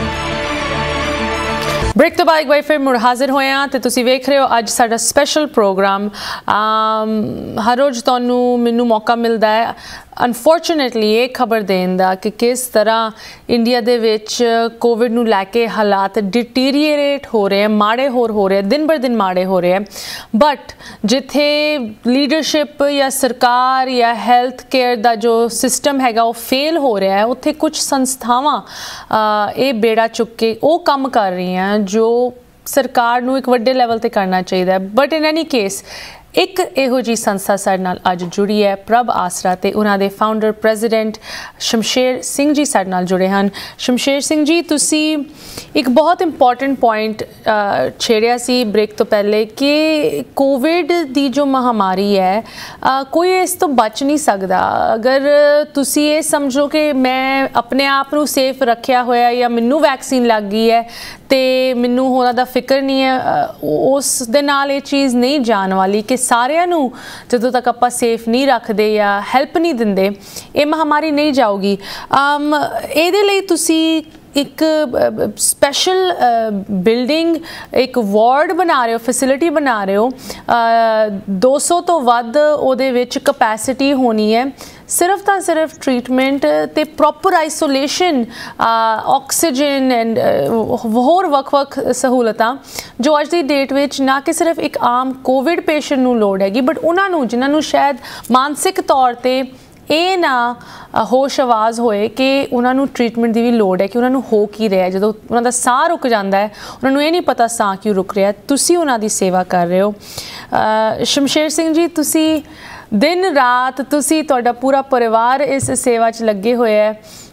ब्रेक तो बाद एक बार फिर मुड़ हाजिर होए हैं तो तुसी वेख रहे हो अज साडा स्पैशल प्रोग्राम। हर रोज़ तुहानू मैनू मौका मिलता है अनफॉर्चुनेटली ये खबर देने का कि किस तरह इंडिया दे विच कोविड नू लैके हालात डिटीरियरेट हो रहे हैं, माड़े हो रहे हैं, दिन बर दिन माड़े हो रहे हैं। बट जिथे लीडरशिप या सरकार या हैल्थ केयर का जो सिस्टम हैगा वो फेल हो रहा है, उत्थे कुछ संस्थावां ये बेड़ा चुक के वो काम कर रही हैं जो सरकार नू एक वड्डे लैवल ते करना चाहिए। बट इन एनी केस एक इहो जी संस्था साडे नाल अज जुड़ी है, प्रभ आसरा, ते उन्हां दे फाउंडर प्रेजिडेंट शमशेर सिंह जी साडे नाल जुड़े हैं। शमशेर सिंह जी, तुसी एक बहुत इंपॉर्टेंट पॉइंट छेड़िया सी ब्रेक तो पहले कि कोविड दी जो महामारी है कोई इस तो बच नहीं सकता। अगर तुसी ये समझो कि मैं अपने आप नू सेफ रखिया होया या मैनू वैक्सीन लग गई है तो मैनू होना दा फिक्र नहीं है, उस दे नाल ये चीज़ नहीं जान वाली कि सारिਆਂ ਨੂੰ ਜਦੋਂ तक ਆਪਾਂ सेफ नहीं रखते या हैल्प नहीं ਦਿੰਦੇ ये महामारी नहीं जाऊगी। ਇਹਦੇ ਲਈ ਤੁਸੀਂ एक स्पैशल बिल्डिंग, एक वार्ड बना रहे हो, फैसिलिटी बना रहे हो, 200 तो वध ਉਹਦੇ ਵਿੱਚ कैपेसिटी होनी है। सिर्फ तो सिर्फ ट्रीटमेंट ते प्रॉपर आइसोलेशन, ऑक्सीजन एंड होर वख-वख सहूलतां जो अज दी डेट विच ना कि सिर्फ एक आम कोविड पेशेंट नूं लोड़ हैगी बट उन्हां नूं जिन्हां नूं शायद मानसिक तौर ते ਇਹ ਨਾ ਹੋਸ਼ ਆਵਾਜ਼ ਹੋਏ ਕਿ ਉਹਨਾਂ ਨੂੰ ਟ੍ਰੀਟਮੈਂਟ ਦੀ ਵੀ ਲੋੜ ਹੈ ਕਿ ਉਹਨਾਂ ਨੂੰ ਹੋ ਕੀ ਰਿਹਾ। ਜਦੋਂ ਉਹਨਾਂ ਦਾ ਸਾਹ ਰੁਕ ਜਾਂਦਾ ਹੈ ਉਹਨਾਂ ਨੂੰ ਇਹ ਨਹੀਂ ਪਤਾ ਸਾਹ ਕਿਉਂ ਰੁਕ ਰਿਹਾ। ਤੁਸੀਂ ਉਹਨਾਂ ਦੀ ਸੇਵਾ ਕਰ ਰਹੇ ਹੋ। ਸ਼ਮਸ਼ੇਰ ਸਿੰਘ ਜੀ, ਤੁਸੀਂ ਦਿਨ ਰਾਤ, ਤੁਸੀਂ ਤੁਹਾਡਾ ਪੂਰਾ ਪਰਿਵਾਰ ਇਸ ਸੇਵਾ 'ਚ ਲੱਗੇ ਹੋਏ ਹੈ।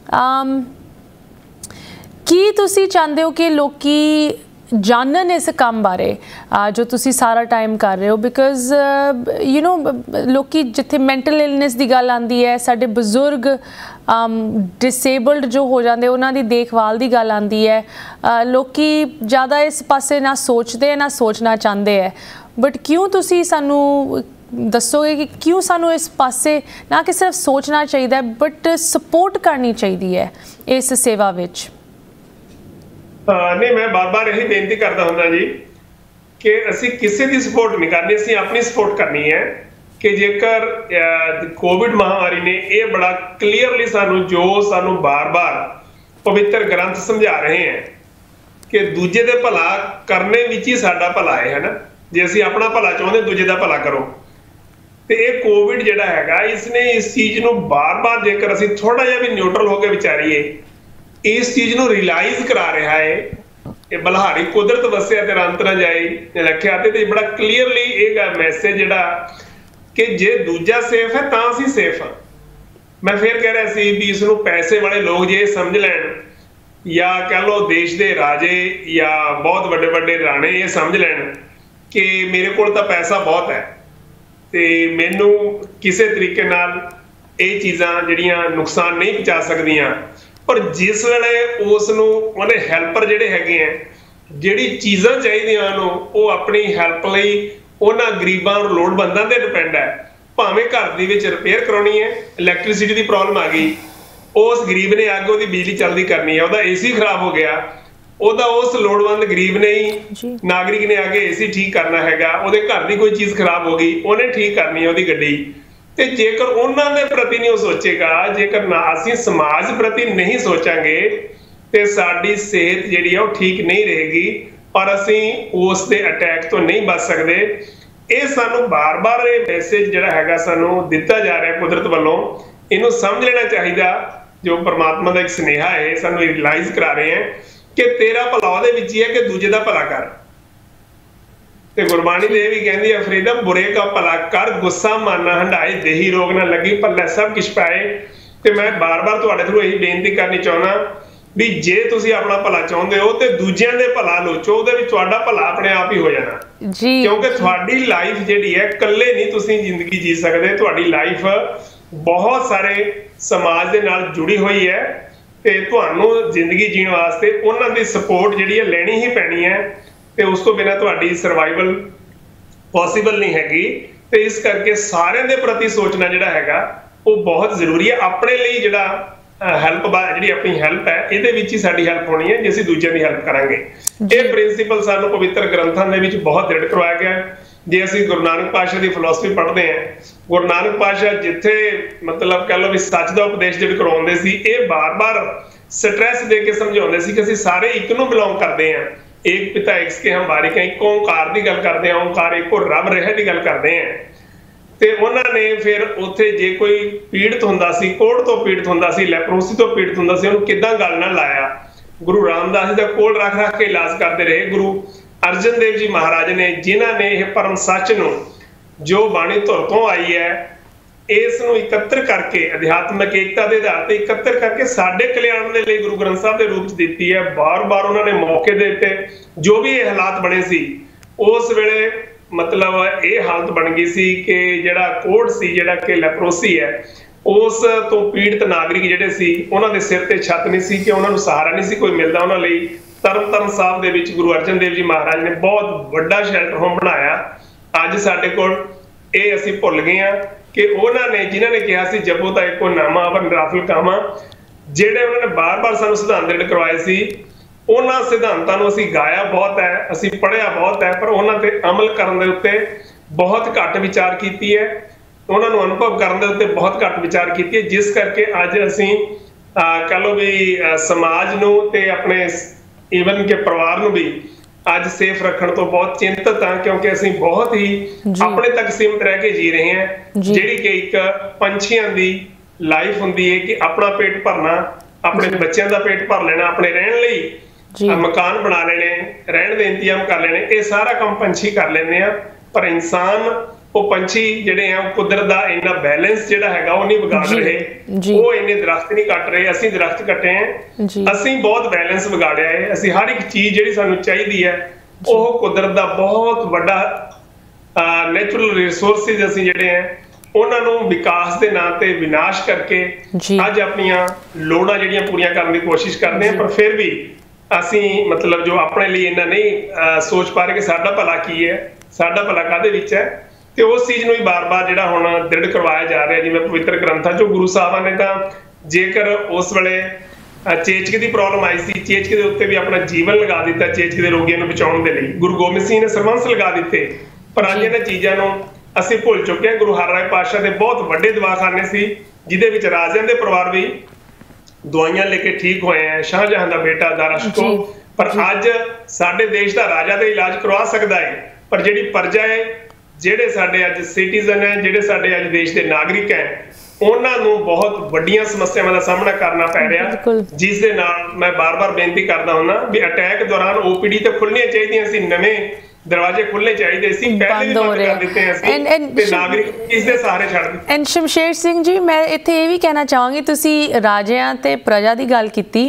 ਕੀ ਤੁਸੀਂ ਚਾਹੁੰਦੇ ਹੋ ਕਿ ਲੋਕੀ जानन इस काम बारे जो तुसी सारा टाइम कर रहे हो? बिकॉज यू नो लोग जिथे मैंटल इलनेस की गल आती है, साडे बजुर्ग डिसेबल्ड जो हो जाते उन्हां दी देखभाल की गल आती है, लोग ज़्यादा इस पासे ना सोचते ना सोचना चाहते हैं। बट क्यों तुसी सानू दसोगे कि क्यों सानू इस पासे ना कि सिर्फ सोचना चाहिए बट सपोर्ट करनी चाहिए है इस सेवा विच? नहीं, मैं बार बार यही बेनती करता हूँ जी कि असी किसी की सपोर्ट नहीं करनी, असी अपनी सपोर्ट करनी है कि जेकर कोविड महामारी ने यह बड़ा क्लीयरली सानू बार बार पवित्र ग्रंथ समझा रहे हैं कि दूजे दे भला करने विच ही साडा भला है ना। जे असीं अपना भला चाहुंदे दूजे दा भला करो। तो ये कोविड जिहड़ा हैगा इसने इस चीज़ नूं बार बार जेकर असीं थोड़ा जिहा भी न्यूट्रल होकर विचारीए इस चीज़ नूं रियलाइज़ करा रहा है। ये बलहारी कुदरत वसिया ते रंत ना जाए लख्या ते बड़ा क्लीयरली एक मैसेज जिहड़ा कि जे दूजा सेफ है तां असीं सेफ हाँ। मैं फिर कह रहा सी भी इसनूं पैसे वाले लोग जे समझ लैण या कह लो देश दे राजे या बहुत वड्डे वड्डे राणे ये समझ लैण कि मेरे कोल तां पैसा बहुत है ते मैनू किसी तरीके नाल ये चीज़ां जिहड़ियां नुकसान नहीं पहुंचा सकदियां। पर जिस वेले उसनूं उहदे हैल्पर जिहड़े हैगे हैं जिहड़ी चीज़ां चाहीदियां नूं वो अपनी हैल्प लई उन्हां गरीबां लोड़वंदां ते डिपेंड है। भावें घर दी विच रिपेयर कराउणी है इलैक्ट्रिसिटी की प्रॉब्लम आ गई उस गरीब ने आगे उसकी बिजली चलती करनी है उसका AC खराब हो गया ਉਹਦਾ उस लोड़वंद गरीब ने ही नागरिक ने आके AC ठीक करना हैगा ਉਹਦੇ घर की कोई चीज़ खराब हो गई उन्हें ठीक करनी है ਉਹਦੀ ਗੱਡੀ ਤੇ जेकर ਉਹਨਾਂ ਦੇ प्रति नहीं सोचेगा जेकर ना ਅਸੀਂ समाज प्रति नहीं सोचांगे तो साडी सेहत ਜਿਹੜੀ है वो ठीक नहीं रहेगी पर ਅਸੀਂ ਉਸ ਦੇ अटैक तो नहीं बच सकते। ਇਹ ਸਾਨੂੰ बार-बार ਇਹ मैसेज ਜਿਹੜਾ ਹੈਗਾ ਸਾਨੂੰ ਦਿੱਤਾ ਜਾ ਰਿਹਾ ਕੁਦਰਤ ਵੱਲੋਂ ਇਹਨੂੰ समझ लेना चाहिए जो परमात्मा का एक स्नेहा है ਸਾਨੂੰ रियलाइज करा रहे हैं कि तेरा भला ਉਹਦੇ ਵਿੱਚ ਹੀ है कि दूजे का भला कर। ਤੇ ਗੁਰਬਾਣੀ ਦੇ ਵੀ ਕਹਿੰਦੀ ਹੈ ਫਰੀਦਾ ਬੁਰੇ का भला कर गुस्सा माना हंडाए देही रोग ना लगी भला सब किछ पाए। ਤੇ मैं बार-बार ਤੁਹਾਡੇ ਥਰੂ ਇਹੀ ਬੇਨਤੀ ਕਰਨੀ ਚਾਹੁੰਦਾ ਵੀ ਜੇ ਤੁਸੀਂ ਆਪਣਾ ਭਲਾ ਚਾਹੁੰਦੇ ਹੋ ਤੇ ਦੂਜਿਆਂ ਦੇ ਭਲਾ ਲੋਚੋ ਉਹਦੇ ਵਿੱਚ ਤੁਹਾਡਾ ਭਲਾ ਆਪਣੇ ਆਪ ਹੀ ਹੋ ਜਾਣਾ ਜੀ। ਕਿਉਂਕਿ ਤੁਹਾਡੀ ਲਾਈਫ ਜਿਹੜੀ ਹੈ ਇਕੱਲੇ ਨਹੀਂ ਤੁਸੀਂ ਜ਼ਿੰਦਗੀ ਜੀ ਸਕਦੇ ਤੁਹਾਡੀ ਲਾਈਫ ਬਹੁਤ ਸਾਰੇ ਸਮਾਜ ਦੇ ਨਾਲ ਜੁੜੀ ਹੋਈ ਹੈ ਤੇ ਤੁਹਾਨੂੰ ਜ਼ਿੰਦਗੀ ਜੀਣ ਵਾਸਤੇ ਉਹਨਾਂ ਦੀ ਸਪੋਰਟ ਜਿਹੜੀ ਹੈ ਲੈਣੀ ਹੀ ਪੈਣੀ ਹੈ ਤੇ ਉਸ ਤੋਂ ਬਿਨਾਂ ਤੁਹਾਡੀ ਸਰਵਾਈਵਲ ਪੋਸੀਬਲ ਨਹੀਂ ਹੈਗੀ। ਤੇ ਇਸ ਕਰਕੇ ਸਾਰਿਆਂ ਦੇ ਪ੍ਰਤੀ ਸੋਚਣਾ ਜਿਹੜਾ ਹੈਗਾ ਉਹ ਬਹੁਤ ਜ਼ਰੂਰੀ ਹੈ। ਆਪਣੇ ਲਈ ਜਿਹੜਾ ਹੈਲਪ ਜਿਹੜੀ ਆਪਣੀ ਹੈਲਪ ਹੈ ਇਹਦੇ ਵਿੱਚ ਹੀ ਸਾਡੀ ਹੈਲਪ ਹੋਣੀ ਹੈ ਜੇ ਅਸੀਂ ਦੂਜਿਆਂ ਦੀ ਹੈਲਪ ਕਰਾਂਗੇ। ਇਹ ਪ੍ਰਿੰਸੀਪਲ ਸਾਨੂੰ ਪਵਿੱਤਰ ਗ੍ਰੰਥਾਂ ਦੇ ਵਿੱਚ ਬਹੁਤ ਦ੍ਰਿੜ ਕਰਵਾਇਆ ਗਿਆ। ਜੇ ਅਸੀਂ ਗੁਰੂ ਨਾਨਕ ਪਾਤਸ਼ਾਹ ਦੀ ਫਿਲਾਸਫੀ ਪੜ੍ਹਦੇ ਹਾਂ ਗੁਰੂ ਨਾਨਕ ਪਾਤਸ਼ਾਹ ਜਿੱਥੇ ਮਤਲਬ ਕਹ ਲਓ ਵੀ ਸੱਚ ਦਾ ਉਪਦੇਸ਼ ਜਿਹੜੇ ਕਰਵਾਉਂਦੇ ਸੀ ਇਹ ਬਾਰ-ਬਾਰ ਸਟ੍ਰੈਸ ਦੇ ਕੇ ਸਮਝਾਉਂਦੇ ਸੀ ਕਿ ਅਸੀਂ ਸਾਰੇ ਇੱਕ ਨੂੰ ਬਿਲੋਂਗ ਕਰਦੇ ਹਾਂ। एक पिता एक के हम बारीक एक ओंकार की गल करते हैं ओंकार एक रब रह की गल करते हैं। ਤੇ ਉਹਨਾਂ ਨੇ ਫਿਰ ਉੱਥੇ ਜੇ ਕੋਈ ਪੀੜਤ ਹੁੰਦਾ ਸੀ ਕੋੜ ਤੋਂ ਪੀੜਤ ਹੁੰਦਾ ਸੀ ਲੈਪਰੋਸੀ ਤੋਂ ਪੀੜਤ ਹੁੰਦਾ ਸੀ ਉਹਨੂੰ ਕਿੱਦਾਂ ਗੱਲ ਨਾਲ ਲਾਇਆ ਗੁਰੂ ਰਾਮਦਾਸ ਜੀ ਦਾ ਕੋਲ ਰੱਖ ਕੇ ਇਲਾਜ ਕਰਦੇ ਰਹੇ। ਗੁਰੂ ਅਰਜਨ ਦੇਵ ਜੀ ਮਹਾਰਾਜ ਨੇ ਜਿਨ੍ਹਾਂ ਨੇ ਇਹ ਪਰਮ ਸੱਚ ਨੂੰ ਜੋ ਬਾਣੀ ਧੁਰ ਤੋਂ ਆਈ ਹੈ ਇਸ ਨੂੰ ਇਕੱਤਰ ਕਰਕੇ ਅਧਿਆਤਮਿਕ ਏਕਤਾ ਦੇ ਆਧਾਰ ਤੇ ਇਕੱਤਰ ਕਰਕੇ ਸਾਡੇ ਕਲਿਆਣ ਦੇ ਲਈ ਗੁਰੂ ਗ੍ਰੰਥ ਸਾਹਿਬ ਦੇ ਰੂਪ ਚ ਦਿੱਤੀ ਹੈ। ਬਾਰ-ਬਾਰ ਉਹਨਾਂ ਨੇ ਮੌਕੇ ਦੇ ਉੱਤੇ ਜੋ ਵੀ ਇਹ ਹਾਲਾਤ ਬਣੇ ਸੀ ਉਸ ਵੇਲੇ मतलब ये हालत बन गई सी कि जिहड़ा कोड सी जिहड़ा कि लेप्रोसी है उस तो पीड़ित नागरिक जिहड़े सी उन्हां दे सिर ते छत नहीं सी कि उन्हां नूं सहारा नहीं सी कोई मिलदा। उन्हां लई तरनताਰਨ साहब दे विच गुरु अर्जन देव जी महाराज ने बहुत वड्डा शेल्टर होम बनाया। अज साडे कोल ये असीं भुल गए हां कि उन्हां ने जिन्हां ने कहा सी जपो ता इको नामा अवन राफल कामा जिहड़े उन्हां ने बार-बार सानूं सिद्धांत दृढ़ करवाए सी ਉਹਨਾਂ ਸਿਧਾਂਤਾਂ ਨੂੰ ਅਸੀਂ ਗਾਇਆ ਬਹੁਤ ਹੈ ਅਸੀਂ ਪੜ੍ਹਿਆ ਬਹੁਤ ਹੈ ਪਰ ਉਹਨਾਂ ਤੇ ਅਮਲ ਕਰਨ ਦੇ ਉੱਤੇ ਬਹੁਤ ਘੱਟ ਵਿਚਾਰ ਕੀਤੀ ਹੈ ਉਹਨਾਂ ਨੂੰ ਅਨੁਭਵ ਕਰਨ ਦੇ ਉੱਤੇ ਬਹੁਤ ਘੱਟ ਵਿਚਾਰ ਕੀਤੀ ਹੈ ਜਿਸ ਕਰਕੇ ਅੱਜ ਅਸੀਂ ਕਹ ਲਓ ਵੀ ਸਮਾਜ ਨੂੰ ਤੇ ਆਪਣੇ ਈਵਨ ਕਿ ਪਰਿਵਾਰ ਨੂੰ ਵੀ ਅੱਜ ਸੇਫ ਰੱਖਣ ਤੋਂ ਬਹੁਤ ਚਿੰਤਤ ਹਾਂ ਕਿਉਂਕਿ ਅਸੀਂ ਬਹੁਤ ਹੀ ਆਪਣੇ ਤੱਕ ਸੀਮਿਤ ਰਹਿ ਕੇ ਜੀ ਰਹੇ ਹਾਂ ਜਿਹੜੀ ਕਿ ਇੱਕ ਪੰਛੀਆਂ ਦੀ ਲਾਈਫ ਹੁੰਦੀ ਹੈ ਕਿ ਆਪਣਾ ਪੇਟ ਭਰਨਾ ਆਪਣੇ ਬੱਚਿਆਂ ਦਾ ਪੇਟ ਭਰ ਲੈਣਾ ਆਪਣੇ ਰਹਿਣ ਲਈ मकान बना लेने रहने के इंतजाम कर लेने ये सारा काम पंछी कर लेने पर इंसान वो पंछी जिहड़े हैं कुदरत दा इन्ना बैलेंस जिहड़ा हैगा वो नहीं बिगाड़ रहे वो इन्ने दरख्त नहीं कट रहे असीं दरख्त कटे हैं असीं बहुत बैलेंस बिगाड़िया है। असीं हर एक चीज़ जिहड़ी सानूं चाहीदी है वो कुदरत दा बहुत वड्डा नैचुरल रिसोर्सिस असीं जिहड़े हैं ਉਹਨਾਂ ਨੂੰ ਵਿਕਾਸ ਦੇ ਨਾਂ ਤੇ ਵਿਨਾਸ਼ ਕਰਕੇ ਅੱਜ ਆਪਣੀਆਂ ਲੋੜਾਂ ਜਿਹੜੀਆਂ ਪੂਰੀਆਂ ਕਰਨ ਦੀ ਕੋਸ਼ਿਸ਼ ਕਰਦੇ ਹਾਂ ਪਰ ਫਿਰ ਵੀ ਅਸੀਂ ਮਤਲਬ ਜੋ ਆਪਣੇ ਲਈ ਇੰਨਾ ਨਹੀਂ ਸੋਚ ਪਾ ਰਹੇ ਕਿ ਸਾਡਾ ਭਲਾ ਕੀ ਹੈ ਸਾਡਾ ਭਲਾ ਕਾਹਦੇ ਵਿੱਚ ਹੈ ਤੇ ਉਸ ਚੀਜ਼ ਨੂੰ ਹੀ ਬਾਰ-ਬਾਰ ਜਿਹੜਾ ਹੁਣ ਦ੍ਰਿੜ ਕਰਵਾਇਆ ਜਾ ਰਿਹਾ ਜਿਵੇਂ ਪਵਿੱਤਰ ਗ੍ਰੰਥਾਂ ਚੋਂ ਗੁਰੂ ਸਾਹਿਬਾਂ ਨੇ ਤਾਂ ਜੇਕਰ ਉਸ ਵੇਲੇ ਚੇਚਕ ਦੀ ਪ੍ਰੋਬਲਮ ਆਈ ਸੀ ਚੇਚਕ ਦੇ ਉੱਤੇ ਵੀ ਆਪਣਾ ਜੀਵਨ ਲਗਾ ਦਿੱਤਾ ਚੇਚਕ ਦੇ ਰੋਗੀਆਂ ਨੂੰ ਬਚਾਉਣ ਦੇ ਲਈ ਗੁਰੂ ਗੋਬਿੰਦ ਸਿੰਘ ਨੇ ਸਰਬੰਸ ਲਗਾ ਦਿੱਤੇ ਪਰ ਅੱਜ ਇਹਨਾਂ ਚੀਜ਼ਾਂ ਨੂੰ ਅਸੀਂ ਭੁੱਲ ਚੁੱਕੇ ਹਾਂ। ਗੁਰੂ ਹਰਿਰਾਏ ਪਾਤਸ਼ਾਹ ਦੇ ਬਹੁਤ ਵੱਡੇ ਦਵਾਖਾਨੇ ਸੀ ਜਿਹਦੇ ਵਿੱਚ ਰਾਜਿਆਂ ਦੇ ਪਰਿਵਾਰ ਵੀ ਦਵਾਈਆਂ ਲੈ ਕੇ ਠੀਕ ਹੋਏ ਆ। ਸ਼ਾਹਜਹਾਂ ਦਾ ਬੇਟਾ ਦਾਰਾ ਸ਼ਿਕੋ, ਪਰ ਅੱਜ ਸਾਡੇ ਦੇਸ਼ ਦਾ ਰਾਜਾ ਦਾ ਇਲਾਜ ਕਰਵਾ ਸਕਦਾ ਹੈ, ਪਰ ਜਿਹੜੀ ਪ੍ਰਜਾ ਹੈ, ਜਿਹੜੇ ਸਾਡੇ ਅੱਜ ਸਿਟੀਜ਼ਨ ਹੈ, ਜਿਹੜੇ ਸਾਡੇ ਅੱਜ ਦੇਸ਼ ਦੇ ਨਾਗਰਿਕ ਹੈ, ਉਹਨਾਂ ਨੂੰ ਬਹੁਤ ਵੱਡੀਆਂ ਸਮੱਸਿਆਵਾਂ ਦਾ ਸਾਹਮਣਾ ਕਰਨਾ ਪੈ ਰਿਹਾ, ਜਿਸ ਦੇ ਨਾਲ ਮੈਂ ਬਾਰ-ਬਾਰ ਬੇਨਤੀ ਕਰਦਾ ਹੁੰਦਾ ਵੀ ਅਟੈਕ ਦੌਰਾਨ OPD ਤੇ ਖੁੱਲਣੀਆਂ ਚਾਹੀਦੀਆਂ ਸੀ, ਨਵੇਂ ਦਰਵਾਜ਼ੇ ਖੁੱਲ੍ਹਣੇ ਚਾਹੀਦੇ ਸੀ, ਪਹਿਲੇ ਵੀ ਬੰਦ ਕਰ ਦਿੱਤੇ ਅਸੀਂ ਤੇ ਨਾਗਰਿਕ ਇਸ ਦੇ ਸਹਾਰੇ ਛੱਡ ਦਿੱਤੇ। ਐਂਡ ਸ਼ਮਸ਼ੇਰ ਸਿੰਘ ਜੀ, ਮੈਂ ਇੱਥੇ ਇਹ ਵੀ ਕਹਿਣਾ ਚਾਹਾਂਗੀ, ਤੁਸੀਂ ਰਾਜਿਆਂ ਤੇ ਪ੍ਰਜਾ ਦੀ ਗੱਲ ਕੀਤੀ,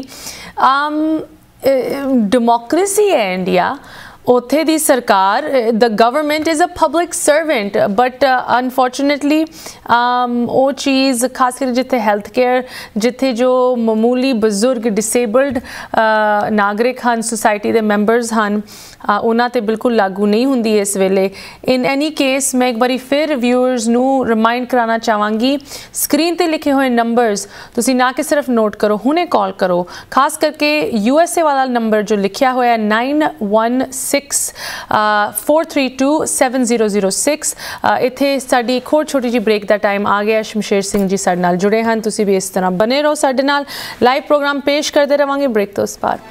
ਡੈਮੋਕ੍ਰੇਸੀ ਹੈ ਇੰਡੀਆ, ਉੱਥੇ ਦੀ ਸਰਕਾਰ, the government is a public servant, but unfortunately ਉਹ ਚੀਜ਼ ਖਾਸ ਕਰ ਜਿੱਥੇ ਹੈਲਥ ਕੇਅਰ, ਜਿੱਥੇ ਜੋ ਮਾਮੂਲੀ ਬਜ਼ੁਰਗ ਡਿਸੇਬਲਡ ਨਾਗਰਿਕ ਹਨ, ਸੁਸਾਇਟੀ ਦੇ ਮੈਂਬਰਸ ਹਨ, ਉਹਨਾਂ ਤੇ ਬਿਲਕੁਲ ਲਾਗੂ ਨਹੀਂ ਹੁੰਦੀ ਇਸ ਵੇਲੇ। ਇਨ ਐਨੀ ਕੇਸ ਮੈਂ ਇੱਕ ਵਾਰੀ ਫਿਰ ਵਿਊਅਰਸ ਨੂੰ ਰਿਮਾਈਂਡ ਕਰਾਉਣਾ ਚਾਹਾਂਗੀ, ਸਕਰੀਨ ਤੇ ਲਿਖੇ ਹੋਏ ਨੰਬਰਸ ਤੁਸੀਂ ਨਾ ਕਿ ਸਿਰਫ ਨੋਟ ਕਰੋ, ਹੁਣੇ ਕਾਲ ਕਰੋ, ਖਾਸ ਕਰਕੇ USA ਵਾਲਾ ਨੰਬਰ ਜੋ ਲਿਖਿਆ ਹੋਇਆ 9164327006। ਇੱਥੇ ਸਾਡੀ ਇੱਕ ਹੋਰ ਛੋਟੀ ਜਿਹੀ ਬ੍ਰੇਕ ਦਾ ਟਾਈਮ ਆ ਗਿਆ। ਸ਼ਮਸ਼ੇਰ ਸਿੰਘ ਜੀ ਸਾਡੇ ਨਾਲ ਜੁੜੇ ਹਨ, ਤੁਸੀਂ ਵੀ ਇਸ ਤਰ੍ਹਾਂ ਬਨੇ ਰਹੋ ਸਾਡੇ ਨਾਲ, ਲਾਈਵ ਪ੍ਰੋਗਰਾਮ ਪੇਸ਼ ਕਰਦੇ ਰਵਾਂਗੇ ਬ੍ਰੇਕ ਤੋਂ ਉਸ ਪਾਰ।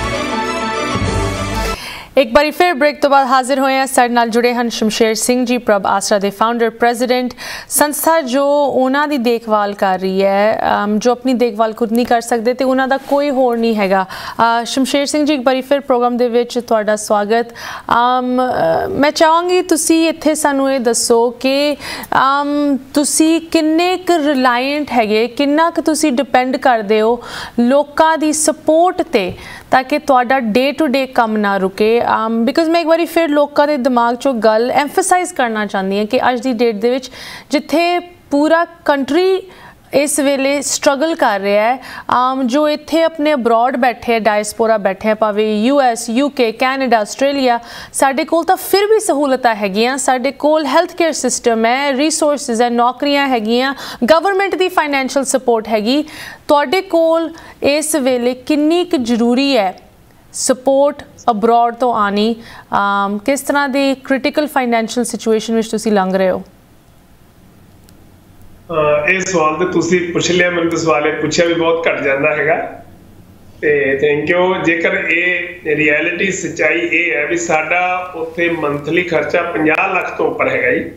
एक बारी फिर ब्रेक तो बाद हाजिर होए हैं, साडे नाल जुड़े हैं शमशेर सिंह जी, प्रभ आसरा के फाउंडर प्रेजिडेंट, संस्था जो उन्हां दी देखभाल कर रही है, जो अपनी देखभाल खुद नहीं कर सकते तो उन्हां दा कोई होर नहीं हैगा। शमशेर सिंह जी, एक बारी फिर प्रोग्राम दे विच तुहाडा स्वागत। मैं चाहांगी तुसी इत्थे सानू ये दसो कि तुसी किन्ने क रिलायंट हैगे, किन्ना क तुसी डिपेंड करदे हो लोकां दी सपोर्ट ते, ताकि तुहाडा डे टू डे काम ना रुके। बिकॉज मैं एक बार फिर लोगों के दिमाग चो गल एम्फेसाइज करना चाहती हाँ कि अज की डेट दे विच जिथे पूरा कंट्री इस वेले स्ट्रगल कर रहा है, जो इत्थे अपने अब्रॉड बैठे डायस्पोरा बैठे हैं, भावें US UK कैनेडा आस्ट्रेलिया, साडे कोल तां फिर भी सहूलतां हैगियां, साडे कोल हैल्थ केयर सिस्टम है, रिसोर्सिस है, नौकरियां हैगियां, गवर्नमेंट दी फाइनैंशियल सपोर्ट हैगी। तुहाडे कोल इस वेले किन्नी क जरूरी है सपोर्ट अब्रॉड तो आनी, किस तरह की क्रिटिकल फाइनैंशियल सिचुएशन में तुसी लंघ रहे हो? ਇਹ ਸਵਾਲ ਤੇ ਤੁਸੀਂ ਪੁੱਛ ਲਿਆ, ਮੈਨੂੰ ਤਾਂ ਸਵਾਲ ਇਹ ਪੁੱਛਿਆ ਵੀ ਬਹੁਤ ਘੱਟ ਜਾਂਦਾ ਹੈਗਾ ਤੇ ਥੈਂਕ ਯੂ। ਜੇਕਰ ਇਹ ਰਿਐਲਿਟੀ ਸੱਚਾਈ ਇਹ ਹੈ ਵੀ ਸਾਡਾ ਉੱਥੇ ਮੰਥਲੀ ਖਰਚਾ 50 ਲੱਖ ਤੋਂ ਉੱਪਰ ਹੈਗਾ ਜੀ,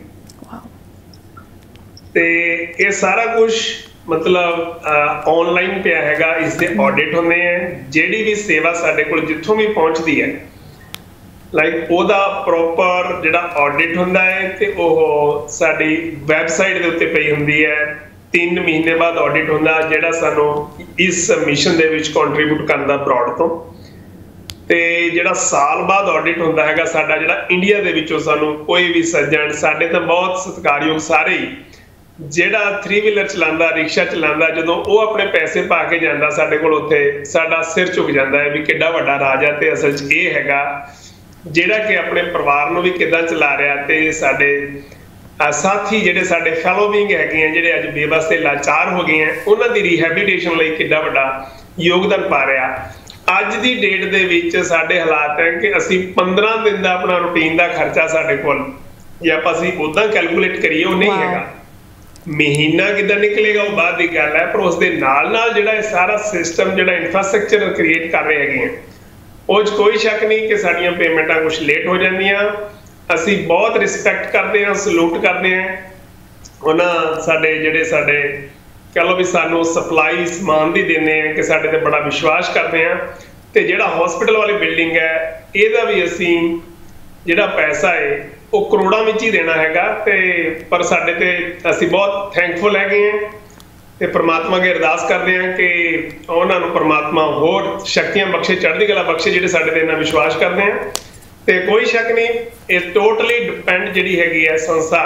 ਤੇ ਇਹ ਸਾਰਾ ਕੁਝ ਮਤਲਬ ਆਨਲਾਈਨ ਪਿਆ ਹੈਗਾ, ਇਸ ਦੇ ਆਡਿਟ ਹੁੰਦੇ ਆ, ਜਿਹੜੀ ਵੀ ਸੇਵਾ ਸਾਡੇ ਕੋਲ ਜਿੱਥੋਂ ਵੀ ਪਹੁੰਚਦੀ ਹੈ ਲਾਈਕ ਉਹਦਾ ਪ੍ਰੋਪਰ ਜਿਹੜਾ ਆਡਿਟ ਹੁੰਦਾ ਹੈ ਤੇ ਉਹ ਸਾਡੀ ਵੈਬਸਾਈਟ ਦੇ ਉੱਤੇ ਪਈ ਹੁੰਦੀ ਹੈ। 3 ਮਹੀਨੇ ਬਾਅਦ ਆਡਿਟ ਹੁੰਦਾ ਜਿਹੜਾ ਸਾਨੂੰ ਇਸ ਮਿਸ਼ਨ ਦੇ ਵਿੱਚ ਕੰਟਰੀਬਿਊਟ ਕਰਦਾ ਬਰੋਡ ਤੋਂ, ਤੇ ਜਿਹੜਾ ਸਾਲ ਬਾਅਦ ਆਡਿਟ ਹੁੰਦਾ ਹੈਗਾ ਸਾਡਾ ਜਿਹੜਾ ਇੰਡੀਆ ਦੇ ਵਿੱਚੋਂ ਸਾਨੂੰ ਕੋਈ ਵੀ ਸੱਜਣ, ਸਾਡੇ ਤਾਂ ਬਹੁਤ ਸਤਿਕਾਰਯੋਗ ਸਾਰੇ ਹੀ, ਜਿਹੜਾ 3 ਵੀਲਰ ਚਲਾਉਂਦਾ, ਰਿਕਸ਼ਾ ਚਲਾਉਂਦਾ, ਜਦੋਂ ਉਹ ਆਪਣੇ ਪੈਸੇ ਪਾ ਕੇ ਜਾਂਦਾ ਸਾਡੇ ਕੋਲ, ਉੱਥੇ ਸਾਡਾ ਸਿਰ ਝੁਕ ਜਾਂਦਾ ਹੈ ਵੀ ਕਿੱਡਾ ਵੱਡਾ ਰਾਜ ਹੈ ਤੇ ਅਸਲ 'ਚ ਇਹ ਹੈਗਾ ਜਿਹੜਾ ਕਿ ਆਪਣੇ ਪਰਿਵਾਰ ਨੂੰ ਵੀ ਕਿੱਦਾਂ ਚਲਾ ਰਿਹਾ, ਤੇ ਸਾਡੇ ਸਾਥੀ ਜਿਹੜੇ ਸਾਡੇ ਫੈਲੋਵਿੰਗ ਹੈਗੇ ਆ, ਜਿਹੜੇ ਅੱਜ ਬੇਬਸ ਤੇ ਲਾਚਾਰ ਹੋ ਗਏ ਆ, ਉਹਨਾਂ ਦੀ ਰੀਹੈਬਿਲਿਟੇਸ਼ਨ ਲਈ ਕਿੱਡਾ ਵੱਡਾ ਯੋਗਦਾਨ ਪਾ ਰਿਹਾ। ਅੱਜ ਦੀ ਡੇਟ ਦੇ ਵਿੱਚ ਸਾਡੇ ਹਾਲਾਤ ਹੈ ਕਿ ਅਸੀਂ 15 ਦਿਨ ਦਾ ਆਪਣਾ ਰੂਟੀਨ ਦਾ ਖਰਚਾ ਸਾਡੇ ਕੋਲ, ਜੇ ਆਪਾਂ ਅਸੀਂ ਉੱਦਾਂ ਕੈਲਕੂਲੇਟ ਕਰੀਏ ਉਹ ਨਹੀਂ ਹੈਗਾ। ਮਹੀਨਾ ਕਿੱਦਾਂ ਨਿਕਲੇਗਾ ਉਹ ਬਾਅਦ ਦੀ ਗੱਲ ਹੈ, ਪਰ ਉਸ ਦੇ ਨਾਲ ਨਾਲ ਜਿਹੜਾ ਇਹ ਸਾਰਾ ਸਿਸਟਮ, ਜਿਹੜਾ ਇਨਫਰਾਸਟ੍ਰਕਚਰ ਕ੍ਰੀਏਟ ਕਰ ਰਹੇ ਹੈਗੇ ਆ, ਉਹ 'ਚ ਕੋਈ ਸ਼ੱਕ ਨਹੀਂ ਕਿ ਸਾਡੀਆਂ ਪੇਮੈਂਟਾਂ ਕੁਛ ਲੇਟ ਹੋ ਜਾਂਦੀਆਂ। ਅਸੀਂ ਬਹੁਤ ਰਿਸਪੈਕਟ ਕਰਦੇ ਹਾਂ, ਸਲੂਟ ਕਰਦੇ ਹਾਂ ਉਹਨਾਂ ਸਾਡੇ ਜਿਹੜੇ ਸਾਡੇ ਕਹ ਲਓ ਵੀ ਸਾਨੂੰ ਸਪਲਾਈ ਸਮਾਨ ਦੀ ਦਿੰਦੇ ਆ, ਕਿ ਸਾਡੇ ਤੇ ਬੜਾ ਵਿਸ਼ਵਾਸ ਕਰਦੇ ਹਾਂ। ਤੇ ਜਿਹੜਾ ਹਸਪੀਟਲ ਵਾਲੀ ਬਿਲਡਿੰਗ ਹੈ ਇਹਦਾ ਵੀ ਅਸੀਂ ਜਿਹੜਾ ਪੈਸਾ ਹੈ ਉਹ ਕਰੋੜਾਂ ਵਿੱਚ ਹੀ ਦੇਣਾ ਹੈਗਾ, ਤੇ ਪਰ ਸਾਡੇ ਤੇ ਅਸੀਂ ਬਹੁਤ ਥੈਂਕਫੁਲ ਹੈਗੇ ਹਾਂ ਤੇ ਪ੍ਰਮਾਤਮਾ ਅੱਗੇ ਅਰਦਾਸ ਕਰਦੇ ਹਾਂ ਕਿ ਉਹਨਾਂ ਨੂੰ ਪ੍ਰਮਾਤਮਾ ਹੋਰ ਸ਼ਕਤੀਆਂ ਬਖਸ਼ੇ, ਚੜ੍ਹਦੀ ਕਲਾ ਬਖਸ਼ੇ, ਜਿਹੜੇ ਸਾਡੇ ਤੇ ਇੰਨਾ ਵਿਸ਼ਵਾਸ ਕਰਦੇ ਆ। ਤੇ ਕੋਈ ਸ਼ੱਕ ਨਹੀਂ ਇਹ ਟੋਟਲੀ ਡਿਪੈਂਡ ਜਿਹੜੀ ਹੈਗੀ ਹੈ ਸੰਸਥਾ,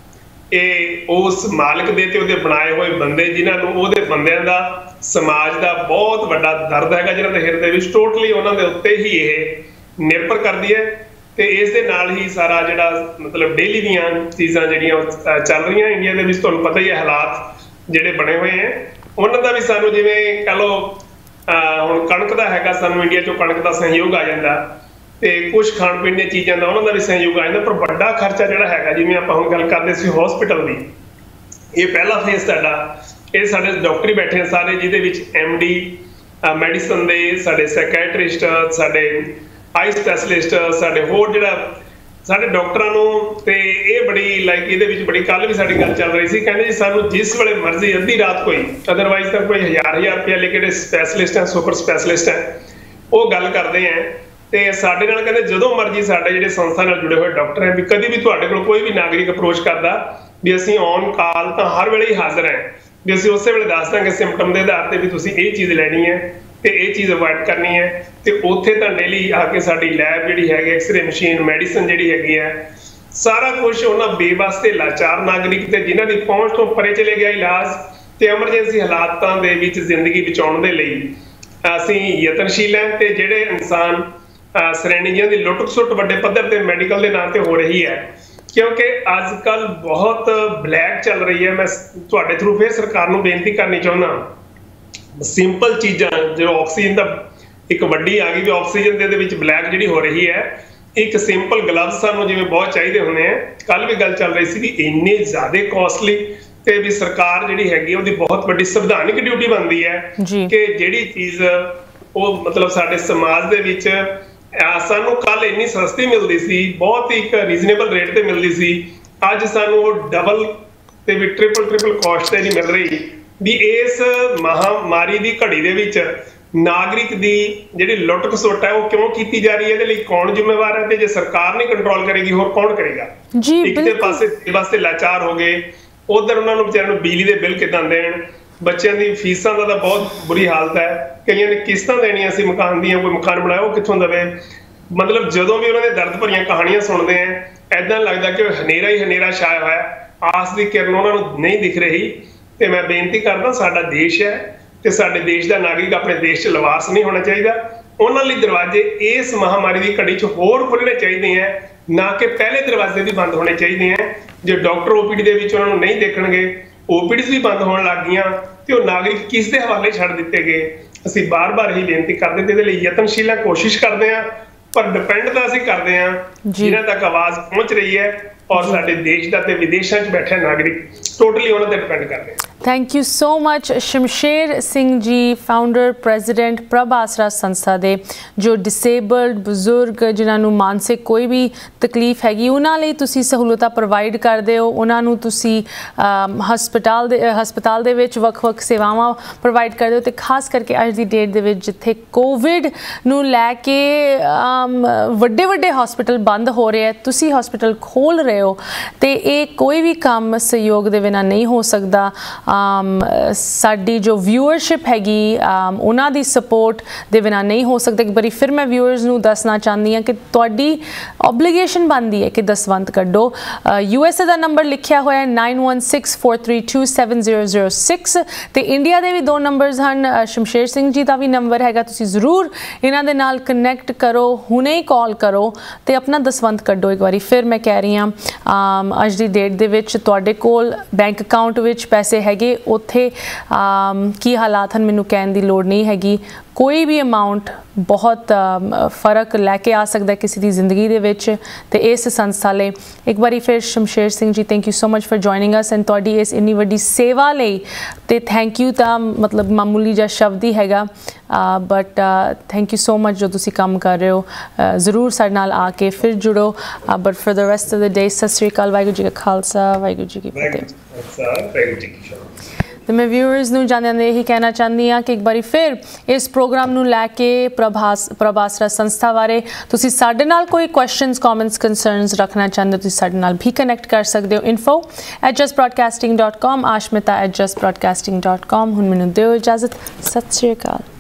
ਇਹ ਉਸ ਮਾਲਕ ਦੇ ਤੇ ਉਹਦੇ ਬਣਾਏ ਹੋਏ ਬੰਦੇ, ਜਿਨ੍ਹਾਂ ਨੂੰ ਉਹਦੇ ਬੰਦਿਆਂ ਦਾ, ਸਮਾਜ ਦਾ ਬਹੁਤ ਵੱਡਾ ਦਰਦ ਹੈਗਾ, ਜਿਹਨਾਂ ਦੇ ਹਿਰਦੇ ਵਿੱਚ ਟੋਟਲੀ ਉਹਨਾਂ ਦੇ ਉੱਤੇ ਹੀ ਇਹ ਨਿਰਭਰ ਕਰਦੀ ਹੈ। ਤੇ ਇਸ ਦੇ ਨਾਲ ਹੀ ਸਾਰਾ ਜਿਹੜਾ ਮਤਲਬ ਡੇਲੀ ਦੀਆਂ ਚੀਜ਼ਾਂ ਜਿਹੜੀਆਂ ਚੱਲ ਰਹੀਆਂ ਇੰਡੀਆ ਦੇ ਵਿੱਚ, ਤੁਹਾਨੂੰ ਪਤਾ ਹੀ ਹੈ ਹਾਲਾਤ ਜਿਹੜੇ ਬਣੇ ਹੋਏ ਹੈ, ਉਹਨਾਂ ਦਾ ਵੀ ਸਾਨੂੰ ਜਿਵੇਂ ਕਹ ਲਓ ਹੁਣ ਕਣਕ ਦਾ ਹੈਗਾ, ਸਾਨੂੰ ਇੰਡੀਆ ਚੋਂ ਕਣਕ ਦਾ ਸਹਿਯੋਗ ਆ ਜਾਂਦਾ, ਤੇ ਕੁਝ ਖਾਣ ਪੀਣ ਦੀਆਂ ਚੀਜ਼ਾਂ ਦਾ ਉਹਨਾਂ ਦਾ ਵੀ ਸਹਿਯੋਗ ਆ ਜਾਂਦਾ। ਪਰ ਵੱਡਾ ਖਰਚਾ ਜਿਹੜਾ ਹੈਗਾ, ਜਿਵੇਂ ਆਪਾਂ ਹੁਣ ਗੱਲ ਕਰਦੇ ਸੀ ਹਸਪੀਟਲ ਦੀ, ਇਹ ਪਹਿਲਾ ਫੇਸ ਸਾਡਾ, ਇਹ ਸਾਡੇ ਡਾਕਟਰ ਬੈਠੇ ਆ ਸਾਰੇ, ਜਿਹਦੇ ਵਿੱਚ MD ਮੈਡੀਸਨ ਦੇ, ਸਾਡੇ ਸਾਈਕੈਟਰਿਸਟ, ਸਾਡੇ ਆਈ ਸਪੈਸ਼ਲਿਸਟ, ਸਾਡੇ ਹੋਰ ਜਿਹੜਾ ਸਾਡੇ ਡਾਕਟਰਾਂ ਨੂੰ, ਤੇ ਇਹ ਬੜੀ ਲਾਈਕ ਇਹਦੇ ਵਿੱਚ ਬੜੀ ਕੱਲ ਵੀ ਸਾਡੀ ਗੱਲ ਚੱਲ ਰਹੀ ਸੀ, ਕਹਿੰਦੇ ਜੀ ਸਾਨੂੰ ਜਿਸ ਵੇਲੇ ਮਰਜ਼ੀ ਅੱਧੀ ਰਾਤ ਕੋਈ, ਅਦਰਵਾਈਜ਼ ਤਾਂ ਕੋਈ 1000 ਰੁਪਇਆ ਲੈ ਕੇ ਜਿਹੜੇ ਸਪੈਸ਼ਲਿਸਟ ਹੈ, ਸੁਪਰ ਸਪੈਸ਼ਲਿਸਟ ਹੈ, ਉਹ ਗੱਲ ਕਰਦੇ ਆ। ਤੇ ਸਾਡੇ ਨਾਲ ਕਹਿੰਦੇ ਜਦੋਂ ਮਰਜ਼ੀ ਸਾਡੇ ਜਿਹੜੇ ਸੰਸਥਾ ਨਾਲ ਜੁੜੇ ਹੋਏ ਡਾਕਟਰ ਹੈ, ਵੀ ਕਦੀ ਵੀ ਤੁਹਾਡੇ ਕੋਲ ਕੋਈ ਵੀ ਨਾਗਰਿਕ ਅਪਰੋਚ ਕਰਦਾ ਵੀ ਅਸੀਂ ਔਨ ਕਾਲ ਤਾਂ ਹਰ ਵੇਲੇ ਹੀ ਹਾਜ਼ਰ ਹੈ, ਵੀ ਅਸੀਂ ਉਸੇ ਵੇਲੇ ਦੱਸ ਦਾਂਗੇ ਸਿੰਪਟਮ ਦੇ ਆਧਾਰ ਤੇ ਵੀ ਤੁਸੀਂ ਇਹ ਚੀਜ਼ ਲੈਣੀ ਹੈ ਤੇ ਇਹ ਚੀਜ਼ ਅਵੋਇਡ ਕਰਨੀ ਹੈ। ਤੇ ਉੱਥੇ ਤਾਂ ਡੇਲੀ ਆ ਕੇ ਸਾਡੀ ਲੈਬ ਜਿਹੜੀ ਹੈਗੀ, ਐਕਸਰੇ ਮਸ਼ੀਨ, ਮੈਡੀਸਨ ਜਿਹੜੀ ਹੈਗੀ ਹੈ, ਸਾਰਾ ਕੁਝ ਉਹਨਾਂ ਬੇਬਸ ਤੇ ਲਾਚਾਰ ਨਾਗਰਿਕ ਤੇ ਜਿਨ੍ਹਾਂ ਦੀ ਪਹੁੰਚ ਤੋਂ ਪਰੇ ਚਲੇ ਗਿਆ ਇਲਾਜ ਤੇ ਐਮਰਜੈਂਸੀ ਹਾਲਾਤਾਂ ਦੇ ਵਿੱਚ ਜ਼ਿੰਦਗੀ ਬਚਾਉਣ ਦੇ ਲਈ ਅਸੀਂ ਯਤਨਸ਼ੀਲ ਹਾਂ। ਤੇ ਜਿਹੜੇ ਇਨਸਾਨ ਸ਼੍ਰੇਣੀਆਂ ਦੀ ਲੁੱਟ-ਖਸੁੱਟ ਵੱਡੇ ਪੱਧਰ ਤੇ ਮੈਡੀਕਲ ਦੇ ਨਾਂ ਤੇ ਹੋ ਰਹੀ ਹੈ, ਕਿਉਂਕਿ ਅੱਜ ਕੱਲ ਬਹੁਤ ਬਲੈਕ ਚੱਲ ਰਹੀ ਹੈ। ਮੈਂ ਤੁਹਾਡੇ ਥਰੂ ਫਿਰ ਸਰਕਾਰ ਨੂੰ ਬੇਨਤੀ ਕਰਨੀ ਚਾਹੁੰਦਾ, ਸਿੰਪਲ ਚੀਜ਼ਾਂ ਜੋ ਆਕਸੀਜਨ ਦਾ ਇੱਕ ਵੱਡੀ ਆ ਗਈ ਵੀ ਆਕਸੀਜਨ ਦੇ ਵਿੱਚ ਬਲੈਕ ਜਿਹੜੀ ਹੋ ਰਹੀ ਹੈ, ਇੱਕ ਸਿੰਪਲ ਗਲਵਜ਼ ਸਾਨੂੰ ਜਿਵੇਂ ਬਹੁਤ ਚਾਹੀਦੇ ਹੁੰਦੇ ਆ। ਕੱਲ ਵੀ ਗੱਲ ਚੱਲ ਰਹੀ ਸੀ ਵੀ ਇੰਨੇ ਜ਼ਿਆਦਾ ਕਾਸਟਲੀ, ਤੇ ਵੀ ਸਰਕਾਰ ਜਿਹੜੀ ਹੈਗੀ ਉਹਦੀ ਬਹੁਤ ਵੱਡੀ ਸੰਵਿਧਾਨਿਕ ਡਿਊਟੀ ਬਣਦੀ ਹੈ ਕਿ ਜਿਹੜੀ ਚੀਜ਼ ਉਹ ਮਤਲਬ ਸਾਡੇ ਸਮਾਜ ਦੇ ਵਿੱਚ ਸਾਨੂੰ ਕੱਲ ਇੰਨੀ ਸਸਤੀ ਮਿਲਦੀ ਸੀ, ਬਹੁਤ ਹੀ ਇੱਕ ਰੀਜ਼ਨੇਬਲ ਰੇਟ ਤੇ ਮਿਲਦੀ ਸੀ, ਅੱਜ ਸਾਨੂੰ ਉਹ ਡਬਲ ਤੇ ਵੀ ਟ੍ਰਿਪਲ ਕਾਸਟ ਤੇ ਨਹੀਂ ਮਿਲ ਰਹੀ। ਵੀ ਇਸ ਮਹਾਮਾਰੀ ਦੀ ਘੜੀ ਦੇ ਵਿੱਚ ਨਾਗਰਿਕ ਦੀ ਜਿਹੜੀ ਲੁੱਟ ਖਸੁੱਟ ਹੈ ਉਹ ਕਿਉਂ ਕੀਤੀ ਜਾ ਰਹੀ ਹੈ, ਇਹਦੇ ਲਈ ਕੌਣ ਜ਼ਿੰਮੇਵਾਰ ਹੈ? ਤੇ ਜੇ ਸਰਕਾਰ ਨਹੀਂ ਕੰਟਰੋਲ ਕਰੇਗੀ ਹੋਰ ਕੌਣ ਕਰੇਗਾ? ਇੱਕ ਦੇ ਪਾਸੇ ਵਾਸਤੇ ਲਾਚਾਰ ਹੋ ਗਏ, ਉਧਰ ਉਹਨਾਂ ਨੂੰ ਵਿਚਾਰਿਆਂ ਨੂੰ ਬਿਜਲੀ ਦੇ ਬਿੱਲ ਕਿੱਦਾਂ ਦੇਣ, ਬੱਚਿਆਂ ਦੀ ਫੀਸਾਂ ਦਾ ਤਾਂ ਬਹੁਤ ਬੁਰੀ ਹਾਲਤ ਹੈ, ਕਈਆਂ ਨੇ ਕਿਸ਼ਤਾਂ ਦੇਣੀਆਂ ਸੀ ਮਕਾਨ ਦੀਆਂ, ਕੋਈ ਮਕਾਨ ਬਣਾਇਆ ਉਹ ਕਿੱਥੋਂ ਦੇਵੇ? ਮਤਲਬ ਜਦੋਂ ਵੀ ਉਹਨਾਂ ਦੇ ਦਰਦ ਭਰੀਆਂ ਕਹਾਣੀਆਂ ਸੁਣਦੇ ਆ, ਐਦਾਂ ਲੱਗਦਾ ਕਿ ਹਨੇਰਾ ਹੀ ਹਨੇਰਾ ਛਾਇਆ ਹੋਇਆ, ਆਸ ਦੀ ਕਿਰਨ ਉਹਨਾਂ ਨੂੰ ਨਹੀਂ ਦਿਖ ਰਹੀ। ਤੇ ਮੈਂ ਬੇਨਤੀ ਕਰਦਾ, ਸਾਡਾ ਦੇਸ਼ ਹੈ ਤੇ ਸਾਡੇ ਦੇਸ਼ ਦਾ ਨਾਗਰਿਕ ਆਪਣੇ ਦੇਸ਼ 'ਚ ਲਵਾਰਸ ਨਹੀਂ ਹੋਣਾ ਚਾਹੀਦਾ। ਉਹਨਾਂ ਲਈ ਦਰਵਾਜ਼ੇ ਇਸ ਮਹਾਮਾਰੀ ਦੀ ਘੜੀ 'ਚ ਹੋਰ ਖੁੱਲ੍ਹਣੇ ਚਾਹੀਦੇ ਆ, ਨਾ ਕਿ ਪਹਿਲੇ ਦਰਵਾਜ਼ੇ ਵੀ ਬੰਦ ਹੋਣੇ ਚਾਹੀਦੇ ਆ। ਜੇ ਡਾਕਟਰ OPD ਦੇ ਵਿੱਚ ਉਹਨਾਂ ਨੂੰ ਨਹੀਂ ਦੇਖਣਗੇ, OPDs ਵੀ ਬੰਦ ਹੋਣ ਲੱਗ ਗਈਆਂ ਤੇ ਉਹ ਨਾਗਰਿਕ ਕਿਸ ਦੇ ਹਵਾਲੇ ਛੱਡ ਦਿੱਤੇ ਗਏ। ਅਸੀਂ ਬਾਰ-ਬਾਰ ਹੀ ਬੇਨਤੀ ਕਰਦੇ ਤੇ ਇਹਦੇ ਲਈ ਯਤਨਸ਼ੀਲ ਕੋਸ਼ਿਸ਼ ਕਰਦੇ ਹਾਂ, ਪਰ ਡਿਪੈਂਡ ਤਾਂ ਅਸੀਂ ਕਰਦੇ ਹਾਂ ਜਿਨ੍ਹਾਂ ਤੱਕ ਆਵਾਜ਼ ਪਹੁੰਚ ਰਹੀ ਹੈ, ਔਰ ਸਾਡੇ ਦੇਸ਼ ਦਾ ਤੇ ਵਿਦੇਸ਼ਾਂ 'ਚ ਬੈਠੇ ਨਾਗਰਿਕ ਟੋਟਲੀ ਉਹਨਾਂ ਤੇ ਡਿਪੈਂਡ ਕਰਦੇ ਹਨ। Thank you so much Shamsher Singh ji, founder president Prabh Aasra संस्था दे, जो डिसेबल्ड बुजुर्ग जिन्होंने मानसिक कोई भी तकलीफ हैगी उन्हां लई तुसी सहूलतां प्रोवाइड करदे हो, उन्हां नूं तुसी हस्पताल दे विच वख-वख सेवावां प्रोवाइड करदे हो। ते खास करके अज दी डेट दे विच जिथे कोविड नूं लैके वड्डे हॉस्पिटल बंद हो रहे हैं, तुसी हॉस्पिटल खोल रहे हो, ते ये कोई भी काम सहयोग दे बिना नहीं हो सकदा। साडी जो व्यूअरशिप हैगी उन्हां दी सपोर्ट दे बिना नहीं हो सकता। एक बारी फिर मैं व्यूअर्स नूं दसना चाहती हाँ कि तुहाडी ऑब्लीगेशन बनती है कि दसवंत कड्डो। USA का नंबर लिखिया हुआ है 9164327006 ते इंडिया के भी 2 नंबर्स हैं। शमशेर सिंह जी का भी नंबर हैगा, तुसी जरूर इन्हां दे नाल कनैक्ट करो, हुणे ही कॉल करो ते अपना दसवंत कड्डो। एक बारी फिर मैं कह रही हाँ, अज दी डेट दे विच तुहाडे कोल बैंक अकाउंट विच पैसे हैगे, उत्थे की हालात हैं मैनूं कहण दी लोड़ नहीं हैगी। कोई भी अमाउंट बहुत फ़र्क लैके आ सकता है किसी की जिंदगी दे विच, ते इस संस्था ले एक बारी फिर Shamsher Singh ji thank you so much for joining us and तुहाडी इस इन्नी वड्डी सेवा लई ते थैंक यू तां मतलब मामूली जिहा शब्द ही हैगा, but thank you so much जो तुसी काम कर रहे हो। ज़रूर साडे नाल आके फिर जुड़ो, but for the rest of the day सत श्री अकाल, वाहिगुरू जी का खालसा, वाहिगुरू जी की फतेह। तो मैं व्यूअर्स नूं जांदे यही कहना चाहती हाँ कि एक बारी फिर इस प्रोग्राम नूं लैके प्रभ आसरा संस्था बारे तुसी साडे नाल कोई क्वेश्चनस कॉमेंट्स कंसर्नस रखना चाहते हो, तुसी साडे नाल भी कनैक्ट कर सकते हो। info@justbroadcasting.com, ashmita@justbroadcasting.com। हुण मैनूं दिओ इजाज़त, सत श्री अकाल।